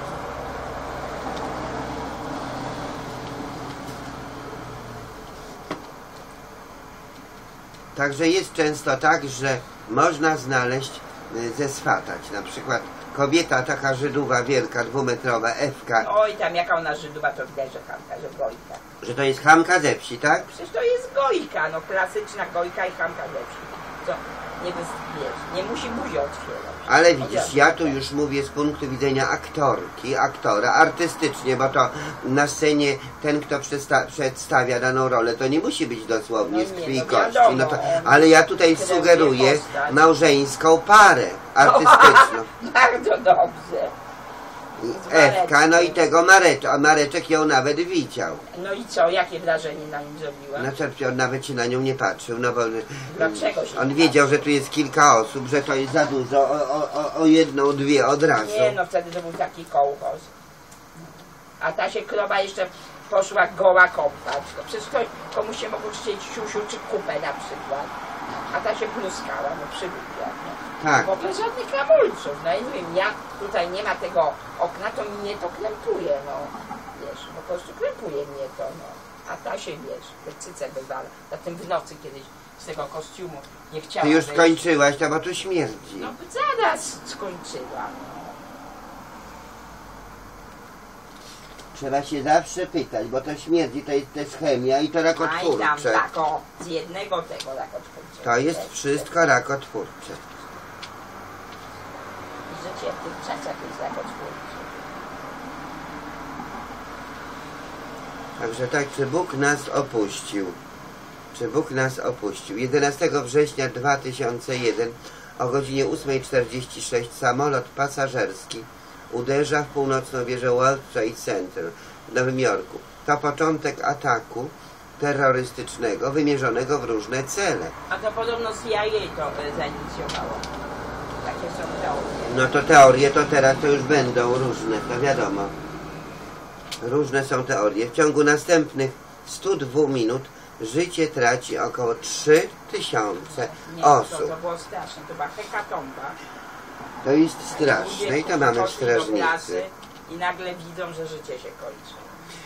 Także jest często tak, że można znaleźć, zeswatać. Na przykład kobieta taka Żydowa wielka, 2-metrowa, Ewka, Oj, tam jaka ona Żydowa, to widać, że Hanka, że Gojka. że to jest Hanka ze wsi, tak? Przecież to jest Gojka, no klasyczna Gojka i Hanka ze wsi. co nie musi buzi otwierać. Ale widzisz, ja tu już mówię z punktu widzenia aktorki, aktora, artystycznie, bo to na scenie ten, kto przedstawia daną rolę, to nie musi być dosłownie z krwi i kości. No to, ale ja tutaj sugeruję małżeńską parę artystyczną. Bardzo dobrze. Ewka, no i tego Mareczek ją nawet widział. No i co, jakie wrażenie na nim zrobiła? Znaczy, on nawet się na nią nie patrzył, no bo Dlaczego się on nie wiedział, że tu jest kilka osób, że to jest za dużo, o jedną, dwie od razu. Nie, no wtedy to był taki kołchoz. A ta się krowa jeszcze poszła goła kąpać. No przecież komuś się mogło chcieć siusiu czy kupę na przykład. A ta się pluskała, no przywykła. Tak. W ogóle żadnych hamulców. No i nie wiem, jak tutaj nie ma tego okna, to mnie to krępuje, no. Wiesz, no po prostu krępuje mnie to, no. A ta się, wiesz, cyce wywala. Zatem w nocy kiedyś z tego kostiumu nie chciała Ty już wejść. skończyłaś, to bo tu śmierdzi. No zaraz skończyłam. Trzeba się zawsze pytać, bo to śmierdzi, to jest też chemia i to Aj tam rakotwórcze. tak o, z jednego tego rakotwórczego. To jest wszystko rakotwórcze. Życie w tych czasach jest rakotwórcze. Także tak, czy Bóg nas opuścił? Czy Bóg nas opuścił? 11 września 2001 o godzinie 8:46 samolot pasażerski uderza w północną wieżę World Trade Center w Nowym Jorku. To początek ataku terrorystycznego wymierzonego w różne cele. A to podobno CIA to zainicjowało. Takie są teorie. No to teorie to teraz to już będą różne, to wiadomo. Różne są teorie. W ciągu następnych 102 minut życie traci około 3000 osób. To było straszne, to była hekatomba. To jest straszne i to mamy w Poszli do klasy strażnicy. i nagle widzą, że życie się kończy.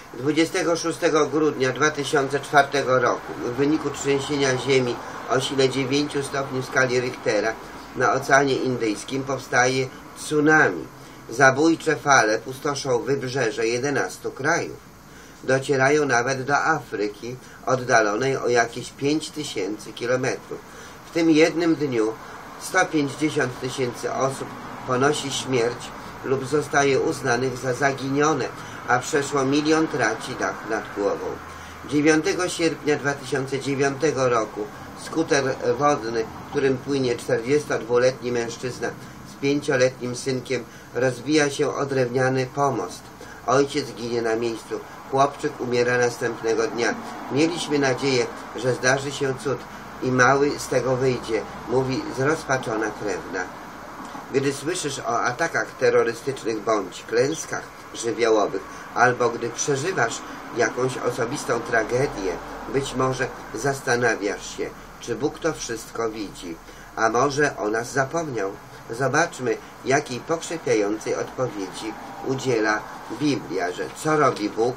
26 grudnia 2004 roku w wyniku trzęsienia ziemi o sile 9 stopni w skali Richtera na Oceanie Indyjskim powstaje tsunami. Zabójcze fale pustoszą wybrzeże 11 krajów. Docierają nawet do Afryki, oddalonej o jakieś 5000 kilometrów. W tym jednym dniu 150 000 osób ponosi śmierć lub zostaje uznanych za zaginione, a przeszło 1 000 000 traci dach nad głową. 9 sierpnia 2009 roku skuter wodny, którym płynie 42-letni mężczyzna z 5-letnim synkiem, rozbija się o drewniany pomost. Ojciec ginie na miejscu. Chłopczyk umiera następnego dnia. Mieliśmy nadzieję, że zdarzy się cud i mały z tego wyjdzie, mówi zrozpaczona krewna. Gdy słyszysz o atakach terrorystycznych bądź klęskach żywiołowych, albo gdy przeżywasz jakąś osobistą tragedię, być może zastanawiasz się, czy Bóg to wszystko widzi, a może o nas zapomniał. Zobaczmy, jakiej pokrzepiającej odpowiedzi udziela Biblia, że co robi Bóg,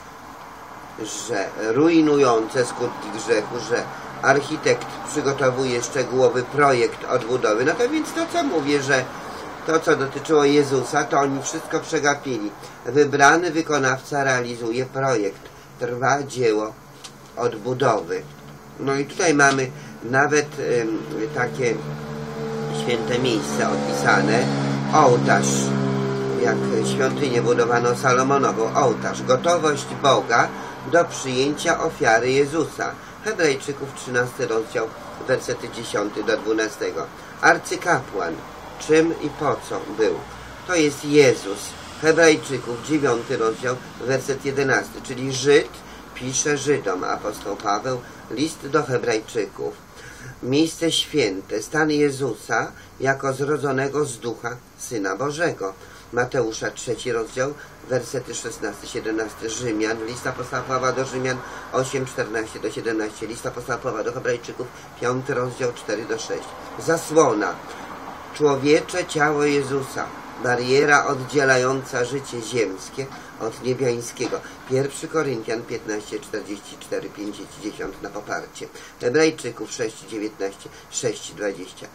że rujnujące skutki grzechu, że architekt przygotowuje szczegółowy projekt odbudowy. No to więc to, co mówię, że to, co dotyczyło Jezusa, to oni wszystko przegapili. Wybrany wykonawca realizuje projekt. Trwa dzieło odbudowy. No i tutaj mamy nawet takie święte miejsce opisane. Ołtarz, jak świątynię budowano Salomonową. Ołtarz, gotowość Boga do przyjęcia ofiary Jezusa. Hebrajczyków 13 rozdział, wersety 10 do 12. Arcykapłan, czym i po co był? To jest Jezus. Hebrajczyków 9 rozdział, werset 11, czyli Żyd pisze Żydom. Apostoł Paweł, list do Hebrajczyków. Miejsce święte, stan Jezusa jako zrodzonego z Ducha Syna Bożego. Mateusza 3 rozdział, wersety 16-17. Rzymian, list apostoła Pawła do Rzymian 8, 14 do 17. List apostoła Pawła do Hebrajczyków 5 rozdział 4 do 6. Zasłona. Człowiecze ciało Jezusa. Bariera oddzielająca życie ziemskie od niebiańskiego. 1 Koryntian 15, 44, 50 na poparcie. Hebrajczyków 6, 19, 6, 20.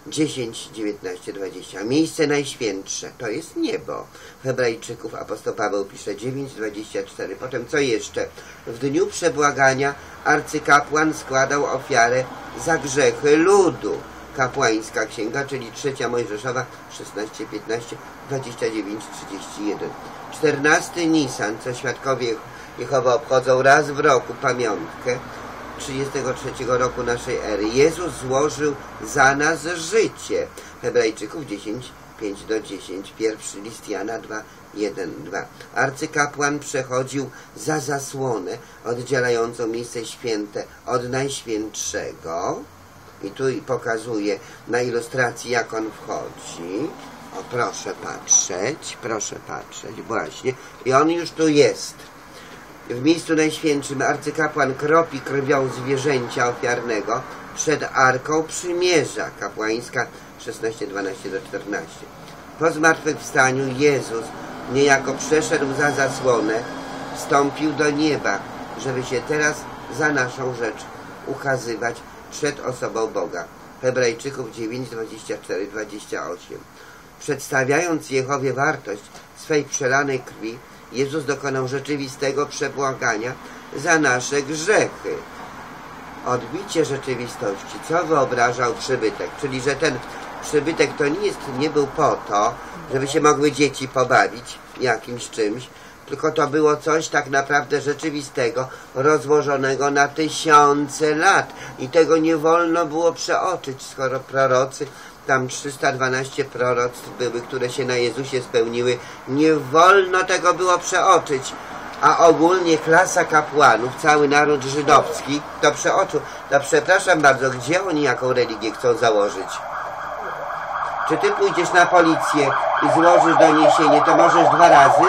10, 19, 20. Miejsce najświętsze to jest niebo. Hebrajczyków apostoł Paweł pisze 9, 24. Potem co jeszcze? W dniu przebłagania arcykapłan składał ofiarę za grzechy ludu. Kapłańska księga, czyli 3 Mojżeszowa 16, 15, 29, 31. 14 Nisan, co świadkowie Jehowy obchodzą raz w roku pamiątkę 33 roku naszej ery. Jezus złożył za nas życie. Hebrajczyków 10, 5 do 10. Pierwszy list Jana 2, 1, 2. Arcykapłan przechodził za zasłonę oddzielającą miejsce święte od najświętszego. I tu pokazuje na ilustracji, jak on wchodzi. O, proszę patrzeć, właśnie. I on już tu jest. W miejscu najświętszym arcykapłan kropi krwią zwierzęcia ofiarnego przed Arką Przymierza. Kapłańska 16, 12 do 14. Po zmartwychwstaniu Jezus niejako przeszedł za zasłonę, wstąpił do nieba, żeby się teraz za naszą rzecz ukazywać przed osobą Boga. Hebrajczyków 9, 24, 28. Przedstawiając Jehowie wartość swej przelanej krwi, Jezus dokonał rzeczywistego przebłagania za nasze grzechy. Odbicie rzeczywistości, co wyobrażał przybytek, czyli że ten przybytek to nie był po to, żeby się mogły dzieci pobawić jakimś czymś, tylko to było coś tak naprawdę rzeczywistego, rozłożonego na tysiące lat. I tego nie wolno było przeoczyć, skoro prorocy, tam 312 proroctw były, które się na Jezusie spełniły. Nie wolno tego było przeoczyć. A ogólnie klasa kapłanów, cały naród żydowski to przeoczył. To przepraszam bardzo, gdzie oni jaką religię chcą założyć? Czy ty pójdziesz na policję i złożysz doniesienie, to możesz 2 razy?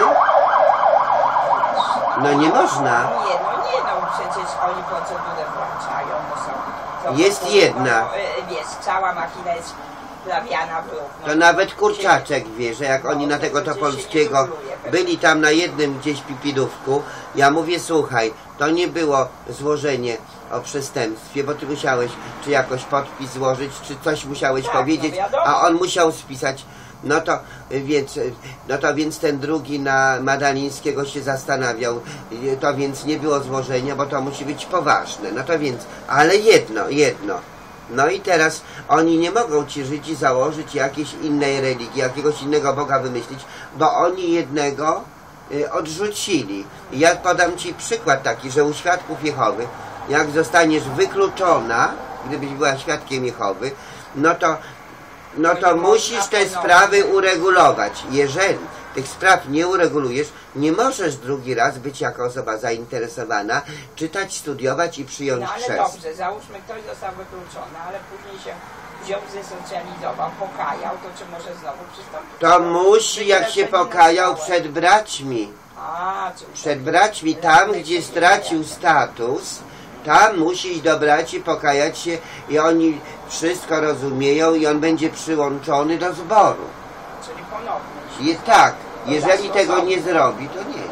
No nie można. Nie, przecież oni procedurę włączają, to jest jedna. Jest, cała machina jest plawiana w ruch. To nawet kurczaczek wie, że jak oni na tego Topolskiego byli tam na jednym gdzieś pipidówku, ja mówię, słuchaj, to nie było złożenie o przestępstwie, bo ty musiałeś czy jakoś podpis złożyć, czy coś musiałeś powiedzieć, a on musiał spisać. No to więc ten drugi na Madalińskiego się zastanawiał, to więc nie było złożenia, bo to musi być poważne. No to więc, ale jedno. No i teraz oni nie mogą ci Żydzi założyć jakiejś innej religii, jakiegoś innego Boga wymyślić, bo oni jednego odrzucili. Ja podam ci przykład taki, że u świadków Jehowy, jak zostaniesz wykluczona, gdybyś była świadkiem Jehowy, no to musisz te sprawy uregulować. Jeżeli tych spraw nie uregulujesz, nie możesz drugi raz być jako osoba zainteresowana, czytać, studiować i przyjąć chrzest. No ale dobrze, załóżmy, ktoś został wykluczony, ale później się wziął, zesocjalizował, pokajał, to czy może znowu przystąpić? To musi, jak się pokajał przed braćmi. Przed braćmi, tam gdzie stracił status, tam musi iść do braci, pokajać się i oni wszystko rozumieją i on będzie przyłączony do zboru. Czyli ponownie. Tak, jeżeli tego nie zrobi, to nie.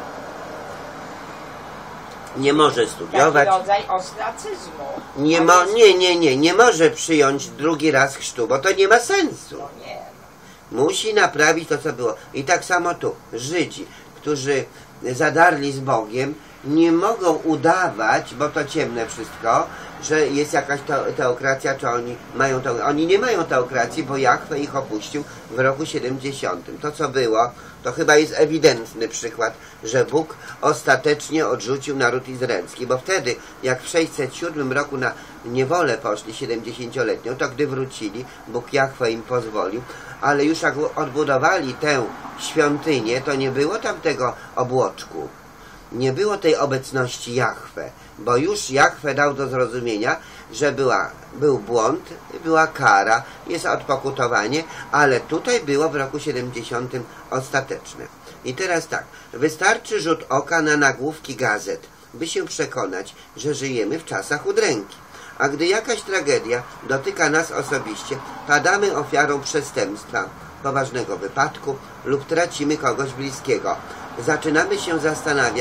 Nie może studiować. Taki rodzaj ostracyzmu. Nie może przyjąć drugi raz chrztu, bo to nie ma sensu. No nie. Musi naprawić to, co było. I tak samo tu. Żydzi, którzy zadarli z Bogiem, nie mogą udawać, bo to ciemne wszystko, że jest jakaś teokracja, czy oni mają oni nie mają teokracji, bo Jahwe ich opuścił w roku 70. To, co było, to chyba jest ewidentny przykład, że Bóg ostatecznie odrzucił naród izraelski, bo wtedy, jak w 607 roku na niewolę poszli 70-letnią, to gdy wrócili, Bóg Jahwe im pozwolił, ale już jak odbudowali tę świątynię, to nie było tam tego obłoczku. Nie było tej obecności Jahwe, bo już Jahwe dał do zrozumienia, że był błąd, była kara, jest odpokutowanie, ale tutaj było w roku 70 ostateczne. I teraz tak, wystarczy rzut oka na nagłówki gazet, by się przekonać, że żyjemy w czasach udręki. A gdy jakaś tragedia dotyka nas osobiście, padamy ofiarą przestępstwa, poważnego wypadku lub tracimy kogoś bliskiego. Zaczynamy się zastanawiać,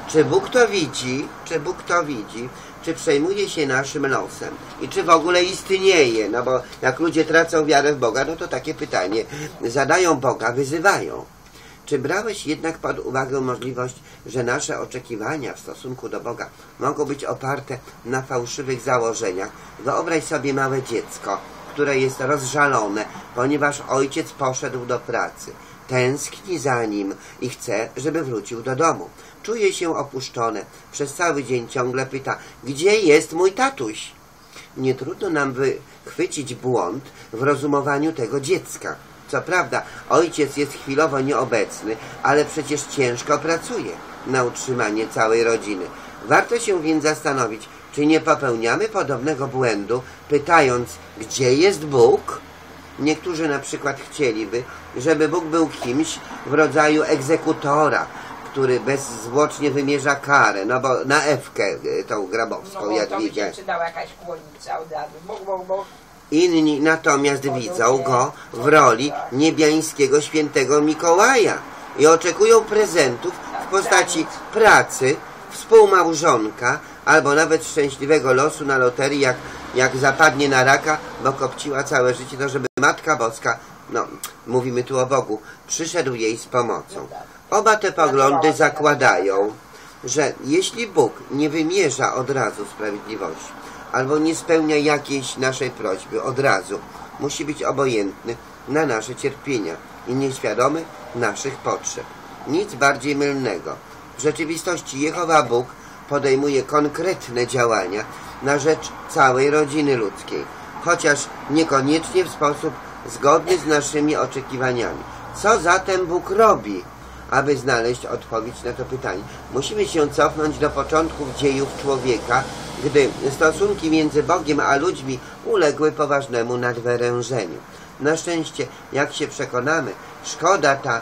Czy Bóg to widzi? Czy Bóg to widzi? Czy przejmuje się naszym losem? I czy w ogóle istnieje? No bo jak ludzie tracą wiarę w Boga, no to takie pytanie zadają Boga, wyzywają. Czy brałeś jednak pod uwagę możliwość, że nasze oczekiwania w stosunku do Boga mogą być oparte na fałszywych założeniach? Wyobraź sobie małe dziecko, które jest rozżalone, ponieważ ojciec poszedł do pracy. Tęskni za nim i chce, żeby wrócił do domu. Czuje się opuszczone. Przez cały dzień ciągle pyta, gdzie jest mój tatuś? Nie trudno nam wychwycić błąd w rozumowaniu tego dziecka. Co prawda, ojciec jest chwilowo nieobecny, ale przecież ciężko pracuje na utrzymanie całej rodziny. Warto się więc zastanowić, czy nie popełniamy podobnego błędu, pytając, gdzie jest Bóg? Niektórzy na przykład chcieliby, żeby Bóg był kimś w rodzaju egzekutora, który bezzwłocznie wymierza karę, no bo na Ewkę, tą grabowską, No bo to by Jadwigę. się przydała jakaś kłonica od razu. Bo. Inni natomiast widzą go w roli niebiańskiego świętego Mikołaja i oczekują prezentów w postaci pracy, współmałżonka albo nawet szczęśliwego losu na loterii, jak zapadnie na raka, bo kopciła całe życie, to żeby Matka Boska, no mówimy tu o Bogu, przyszedł jej z pomocą. Oba te poglądy zakładają, że jeśli Bóg nie wymierza od razu sprawiedliwości, albo nie spełnia jakiejś naszej prośby od razu, musi być obojętny na nasze cierpienia i nieświadomy naszych potrzeb. Nic bardziej mylnego. W rzeczywistości Jehowa Bóg podejmuje konkretne działania na rzecz całej rodziny ludzkiej, chociaż niekoniecznie w sposób zgodny z naszymi oczekiwaniami. Co zatem Bóg robi, aby znaleźć odpowiedź na to pytanie? Musimy się cofnąć do początków dziejów człowieka, gdy stosunki między Bogiem a ludźmi uległy poważnemu nadwyrężeniu. Na szczęście, jak się przekonamy, szkoda ta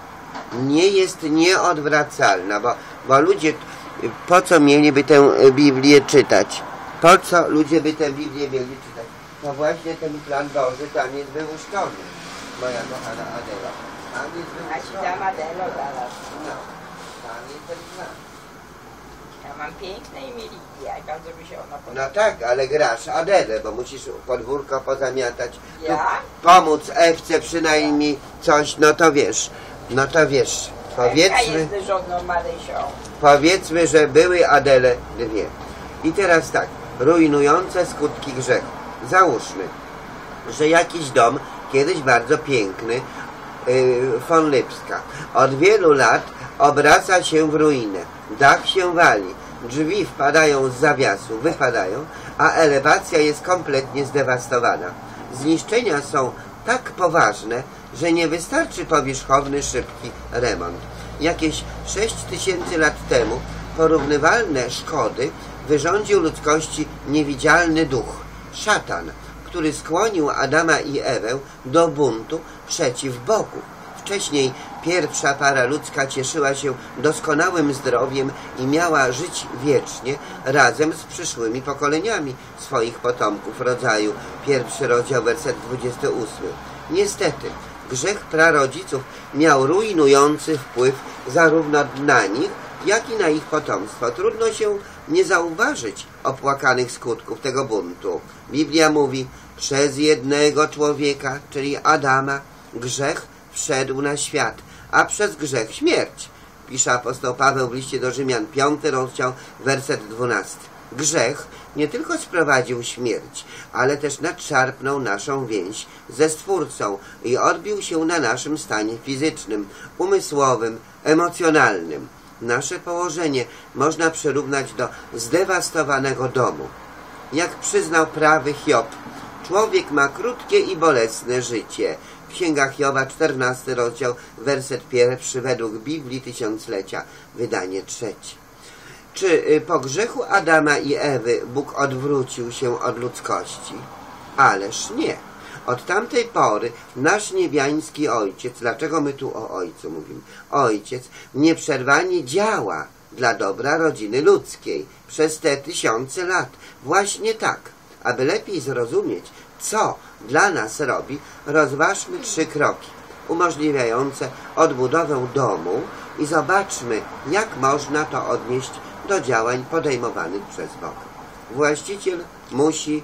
nie jest nieodwracalna, bo ludzie, po co mieliby tę Biblię czytać? Po co ludzie by tę Biblię mieli czytać? To właśnie ten plan Boży tam jest wyłuszczony, moja kochana Adela. Tam jest A ci wyłuszczony. dam Adelo zaraz. No, tam jest ten plan. Ja mam piękne imię Lidia i bardzo mi się ona podoba. No tak, ale grasz Adelę, bo musisz podwórko pozamiatać. Ja? Tu pomóc Ewce przynajmniej coś, no to wiesz, Ja powiedzmy, jestem żoną Marysią. powiedzmy, że były Adele dwie. I teraz tak, rujnujące skutki grzechu. Załóżmy, że jakiś dom, kiedyś bardzo piękny, von Lipska, od wielu lat obraca się w ruinę. Dach się wali, drzwi wpadają z zawiasu, wypadają, a elewacja jest kompletnie zdewastowana. Zniszczenia są tak poważne, że nie wystarczy powierzchowny, szybki remont. Jakieś 6000 lat temu porównywalne szkody wyrządził ludzkości niewidzialny duch, szatan, który skłonił Adama i Ewę do buntu przeciw Bogu. Wcześniej pierwsza para ludzka cieszyła się doskonałym zdrowiem i miała żyć wiecznie razem z przyszłymi pokoleniami swoich potomków rodzaju. 1 rozdział, werset 28. Niestety, grzech prarodziców miał rujnujący wpływ zarówno na nich, jak i na ich potomstwo. Trudno się nie zauważyć opłakanych skutków tego buntu. Biblia mówi, przez jednego człowieka, czyli Adama, grzech wszedł na świat, a przez grzech śmierć. Pisze apostoł Paweł w liście do Rzymian, 5 rozdział, werset 12. Grzech nie tylko sprowadził śmierć, ale też nadszarpnął naszą więź ze Stwórcą i odbił się na naszym stanie fizycznym, umysłowym, emocjonalnym. Nasze położenie można przyrównać do zdewastowanego domu. Jak przyznał prawy Hiob, człowiek ma krótkie i bolesne życie. Księga Hioba, 14 rozdział, werset 1, według Biblii Tysiąclecia, wydanie 3. Czy po grzechu Adama i Ewy Bóg odwrócił się od ludzkości? Ależ nie. Od tamtej pory nasz niebiański Ojciec, dlaczego my tu o Ojcu mówimy? Ojciec nieprzerwanie działa dla dobra rodziny ludzkiej przez te 1000 lat. Właśnie tak. Aby lepiej zrozumieć, co dla nas robi, rozważmy 3 kroki umożliwiające odbudowę domu i zobaczmy, jak można to odnieść do działań podejmowanych przez Boga. Właściciel musi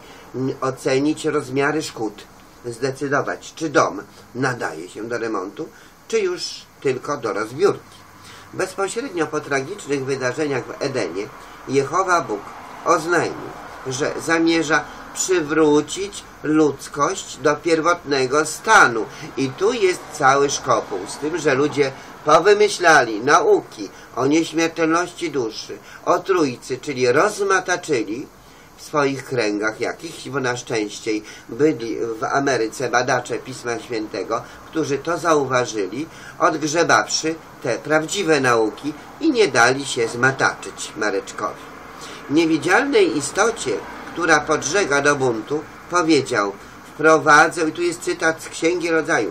ocenić rozmiary szkód, zdecydować, czy dom nadaje się do remontu, czy już tylko do rozbiórki. Bezpośrednio po tragicznych wydarzeniach w Edenie Jehowa Bóg oznajmił, że zamierza przywrócić ludzkość do pierwotnego stanu. I tu jest cały szkopuł, z tym, że ludzie powymyślali nauki o nieśmiertelności duszy, o Trójcy, czyli rozmataczyli w swoich kręgach jakichś, bo na szczęście byli w Ameryce badacze Pisma Świętego, którzy to zauważyli, odgrzebawszy te prawdziwe nauki i nie dali się zmataczyć Mareczkowi. Niewidzialnej istocie, która podżega do buntu, powiedział: wprowadzę, i tu jest cytat z Księgi Rodzaju,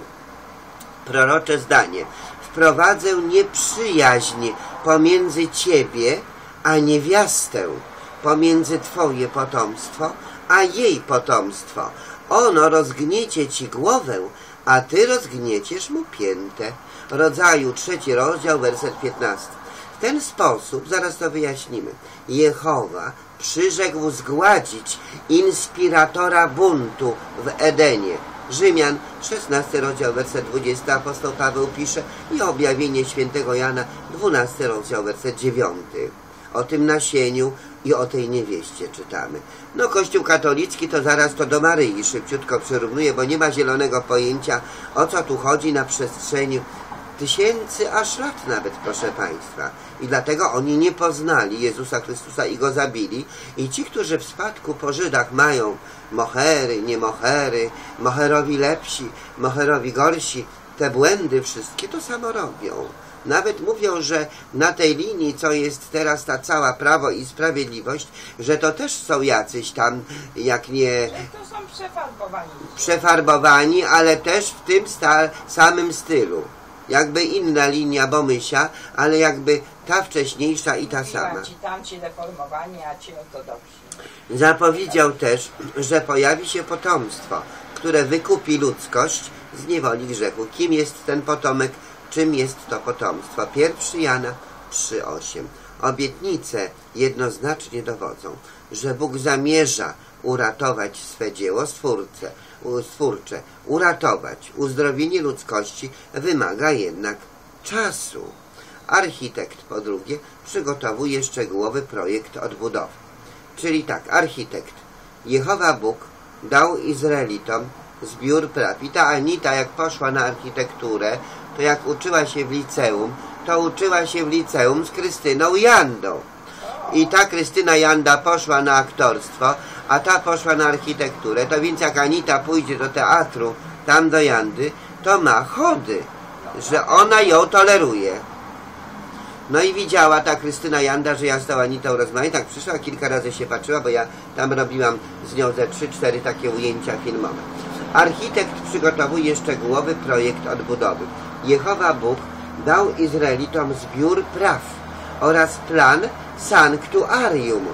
prorocze zdanie, wprowadzę nieprzyjaźń pomiędzy ciebie a niewiastę, pomiędzy twoje potomstwo a jej potomstwo. Ono rozgniecie ci głowę, a ty rozgnieciesz mu piętę. Rodzaju 3 rozdział, werset 15. W ten sposób, zaraz to wyjaśnimy, Jehowa przyrzekł zgładzić inspiratora buntu w Edenie. Rzymian, 16 rozdział, werset 20, apostoł Paweł pisze, i objawienie świętego Jana, 12 rozdział, werset 9. O tym nasieniu i o tej niewieście czytamy. No, Kościół katolicki to zaraz to do Maryi szybciutko przyrównuje, bo nie ma zielonego pojęcia, o co tu chodzi na przestrzeni tysięcy aż lat nawet, proszę Państwa. I dlatego oni nie poznali Jezusa Chrystusa i Go zabili. I ci, którzy w spadku po Żydach mają mohery, nie mohery, moherowi lepsi, moherowi gorsi, te błędy wszystkie to samo robią. Nawet mówią, że na tej linii, co jest teraz ta cała Prawo i Sprawiedliwość, że to też są jacyś tam, jak nie... To są przefarbowani. Przefarbowani, ale też w tym samym stylu. Jakby inna linia Bomysia, ale jakby ta wcześniejsza i ta sama. Ci tamci deformowani, a ci ortodoksi. Zapowiedział też, że pojawi się potomstwo, które wykupi ludzkość z niewoli grzechu. Kim jest ten potomek? Czym jest to potomstwo? 1 Jana 3,8. Obietnice jednoznacznie dowodzą, że Bóg zamierza uratować swe dzieło stwórcze. Uratować uzdrowienie ludzkości wymaga jednak czasu. Architekt, po drugie, przygotowuje szczegółowy projekt odbudowy. Czyli tak, architekt, Jehowa Bóg dał Izraelitom zbiór praw. I ta Anita, jak poszła na architekturę, to jak uczyła się w liceum, to uczyła się w liceum z Krystyną Jandą. I ta Krystyna Janda poszła na aktorstwo, a ta poszła na architekturę. To więc jak Anita pójdzie do teatru, tam do Jandy, to ma chody, że ona ją toleruje. No i widziała ta Krystyna Janda, że ja z tą Anitą rozmawiam. Tak przyszła, kilka razy się patrzyła, bo ja tam robiłam z nią ze 3-4 takie ujęcia filmowe. Architekt przygotowuje szczegółowy projekt odbudowy. Jehowa Bóg dał Izraelitom zbiór praw oraz plan sanktuarium,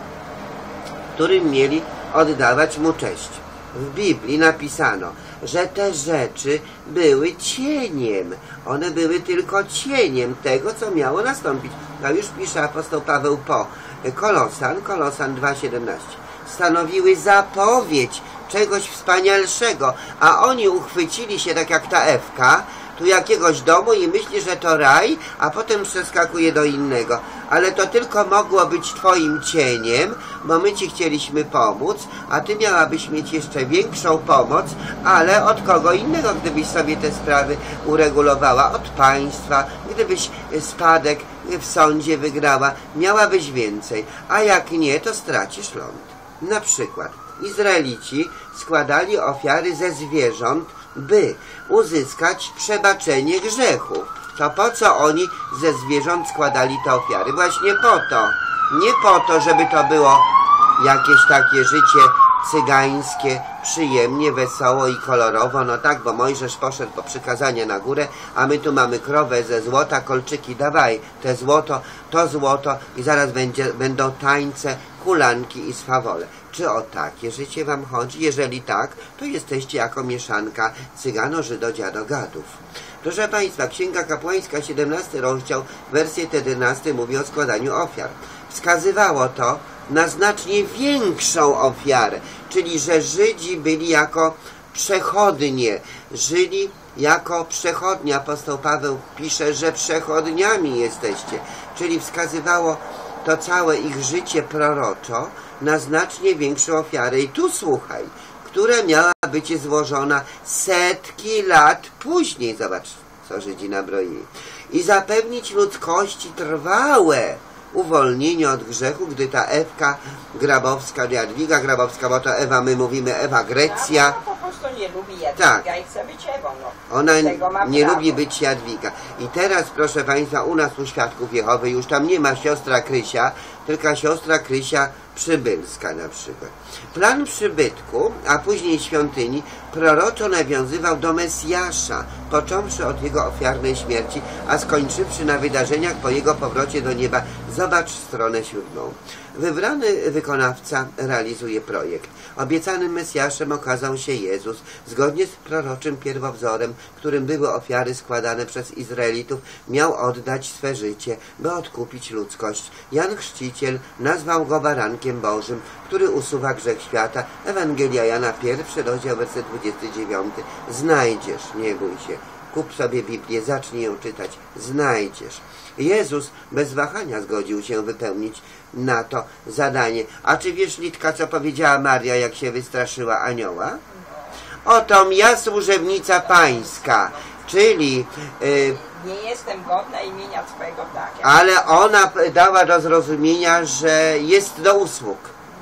którym mieli oddawać mu cześć. W Biblii napisano, że te rzeczy były cieniem. One były tylko cieniem tego, co miało nastąpić. To już pisze apostoł Paweł po Kolosan 2,17. Stanowiły zapowiedź czegoś wspanialszego, a oni uchwycili się, tak jak ta Ewka, tu jakiegoś domu i myśli, że to raj, a potem przeskakuje do innego. Ale to tylko mogło być twoim cieniem, bo my ci chcieliśmy pomóc, a ty miałabyś mieć jeszcze większą pomoc, ale od kogo innego, gdybyś sobie te sprawy uregulowała, od państwa, gdybyś spadek w sądzie wygrała, miałabyś więcej, a jak nie, to stracisz ląd. Na przykład Izraelici składali ofiary ze zwierząt, by uzyskać przebaczenie grzechów. To po co oni ze zwierząt składali te ofiary? Właśnie po to. Nie po to, żeby to było jakieś takie życie cygańskie, przyjemnie, wesoło i kolorowo, no tak, bo Mojżesz poszedł po przykazanie na górę, a my tu mamy krowę ze złota, kolczyki, dawaj, te złoto, to złoto i zaraz będą tańce, hulanki i swawole. Czy o takie życie wam chodzi? Jeżeli tak, to jesteście jako mieszanka cygano-żydo-dziado-gadów. Proszę Państwa, Księga Kapłańska, 17 rozdział, werset 11 mówi o składaniu ofiar. Wskazywało to na znacznie większą ofiarę, czyli że Żydzi byli jako przechodnie, żyli jako przechodnia. Apostoł Paweł pisze, że przechodniami jesteście, czyli wskazywało to całe ich życie proroczo na znacznie większą ofiarę. I tu słuchaj, która miała być złożona setki lat później. Zobacz, co Żydzi nabroili. I zapewnić ludzkości trwałe uwolnienie od grzechu, gdy ta Ewka Grabowska, Jadwiga Grabowska, bo to Ewa, my mówimy Ewa Grecja. Ona po prostu nie lubi Jadwiga i chce być Ewą. No. Ona nie lubi być Jadwiga. I teraz, proszę Państwa, u nas u Świadków Jehowy już tam nie ma siostra Krysia, tylko siostra Krysia Przybylska na przykład. Plan przybytku, a później świątyni, proroczo nawiązywał do Mesjasza, począwszy od jego ofiarnej śmierci, a skończywszy na wydarzeniach po jego powrocie do nieba. Zobacz stronę 7. Wybrany wykonawca realizuje projekt. Obiecanym Mesjaszem okazał się Jezus. Zgodnie z proroczym pierwowzorem, którym były ofiary składane przez Izraelitów, miał oddać swe życie, by odkupić ludzkość. Jan Chrzciciel nazwał go barankiem Bożym, który usuwa grzech świata. Ewangelia Jana, 1 rozdział, werset 29. Znajdziesz, nie bój się. Kup sobie Biblię, zacznij ją czytać. Znajdziesz. Jezus bez wahania zgodził się wypełnić na to zadanie. A czy wiesz, Litka, co powiedziała Maria, jak się wystraszyła anioła? Otom ja służebnica pańska, czyli... nie jestem godna imienia twojego, tak. Ale ona dała do zrozumienia, że jest do usług.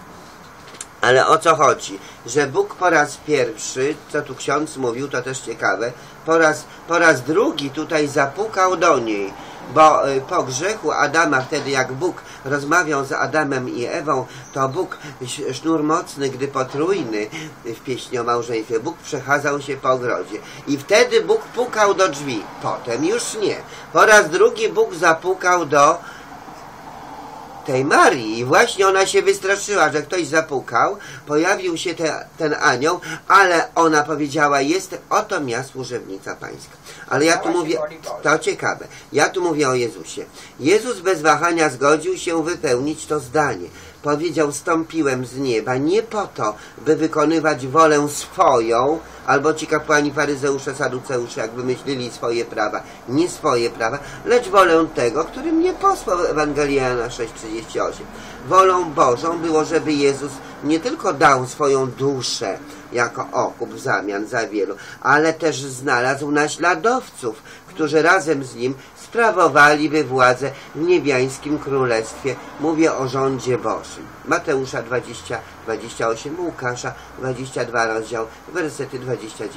Ale o co chodzi? Że Bóg po raz pierwszy, co tu ksiądz mówił, to też ciekawe, po raz drugi tutaj zapukał do niej, bo po grzechu Adama, wtedy jak Bóg rozmawiał z Adamem i Ewą, to Bóg, sznur mocny, gdy potrójny w pieśni o małżeństwie, Bóg przechadzał się po ogrodzie. I wtedy Bóg pukał do drzwi, potem już nie. Po raz drugi Bóg zapukał do tej Marii i właśnie ona się wystraszyła, że ktoś zapukał, pojawił się ten anioł, ale ona powiedziała, oto ja służebnica pańska. Ale ja tu mówię, to ciekawe, ja tu mówię o Jezusie. Jezus bez wahania zgodził się wypełnić to zdanie. Powiedział, stąpiłem z nieba nie po to, by wykonywać wolę swoją, albo ci kapłani, faryzeusze, saduceusze, jak wymyślili swoje prawa, nie swoje prawa, lecz wolę tego, który mnie posłał. Ewangelia Jana 6,38. Wolą Bożą było, żeby Jezus nie tylko dał swoją duszę jako okup w zamian za wielu, ale też znalazł naśladowców, którzy razem z nim sprawowaliby władzę w niebiańskim królestwie. Mówię o rządzie Bożym. Mateusza 20, 28, Łukasza 22 rozdział, wersety 29-30.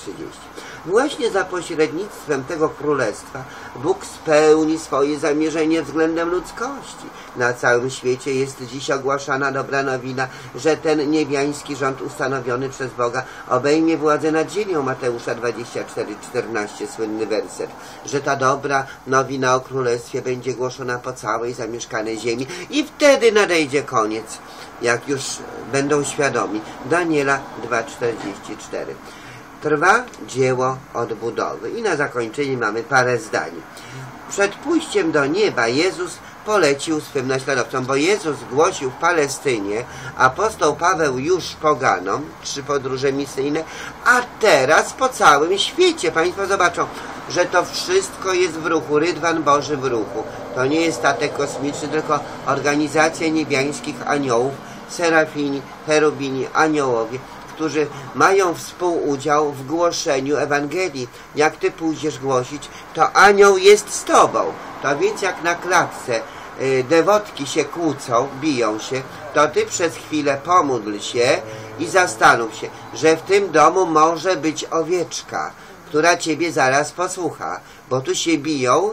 Właśnie za pośrednictwem tego królestwa Bóg spełni swoje zamierzenie względem ludzkości. Na całym świecie jest dziś ogłaszana dobra nowina, że ten niebiański rząd ustanowiony przez Boga obejmie władzę nad ziemią. Mateusza 24:14, słynny werset. Że ta dobra nowina o królestwie będzie głoszona po całej zamieszkanej ziemi i wtedy nadejdzie koniec, jak już będą świadomi. Daniela 2:44. Trwa dzieło odbudowy. I na zakończenie mamy parę zdań. Przed pójściem do nieba Jezus polecił swym naśladowcom, bo Jezus głosił w Palestynie, apostoł Paweł już poganom, 3 podróże misyjne, a teraz po całym świecie. Państwo zobaczą, że to wszystko jest w ruchu, rydwan Boży w ruchu. To nie jest statek kosmiczny, tylko organizacja niebiańskich aniołów, serafini, cherubini, aniołowie, którzy mają współudział w głoszeniu Ewangelii. Jak ty pójdziesz głosić, to anioł jest z tobą. To więc jak na klatce dewotki się kłócą, biją się, to ty przez chwilę pomódl się i zastanów się, że w tym domu może być owieczka, która ciebie zaraz posłucha, bo tu się biją,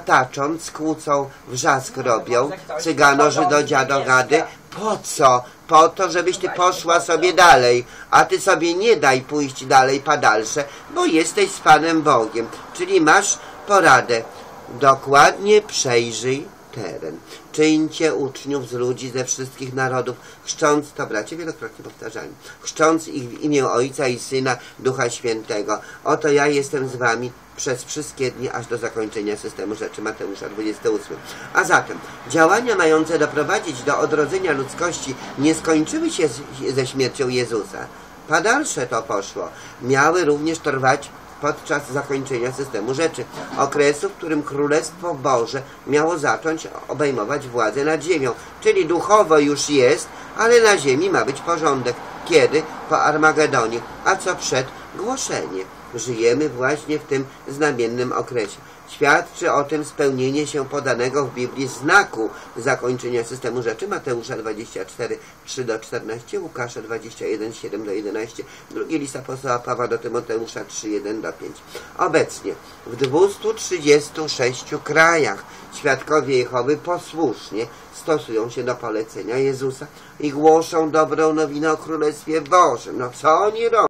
matacząc, kłócą, wrzask robią, cygano, żydo, dziado, gady. Po co? po to, żebyś ty poszła sobie dalej, a ty sobie nie daj pójść dalej, padalsze, bo jesteś z Panem Bogiem, czyli masz poradę. Dokładnie przejrzyj teren. Czyńcie uczniów z ludzi ze wszystkich narodów, chrzcząc, to bracie wielokrotnie powtarzałem, chrzcząc ich w imię Ojca i Syna, Ducha Świętego. Oto ja jestem z wami przez wszystkie dni, aż do zakończenia systemu rzeczy. Mateusza 28. A zatem działania mające doprowadzić do odrodzenia ludzkości nie skończyły się ze śmiercią Jezusa. Padalsze to poszło. Miały również trwać podczas zakończenia systemu rzeczy, okresu, w którym Królestwo Boże miało zacząć obejmować władzę nad ziemią, czyli duchowo już jest, ale na ziemi ma być porządek. Kiedy? Po Armagedonie, a co przed? Głoszenie. Żyjemy właśnie w tym znamiennym okresie. Świadczy o tym spełnienie się podanego w Biblii znaku zakończenia systemu rzeczy. Mateusza 24, 3-14, Łukasza 21, 7-11, drugi list apostoła Pawła do Tymoteusza 3, 1-5. Obecnie w 236 krajach świadkowie Jehowy posłusznie stosują się do polecenia Jezusa i głoszą dobrą nowinę o Królestwie Bożym. No co oni robią?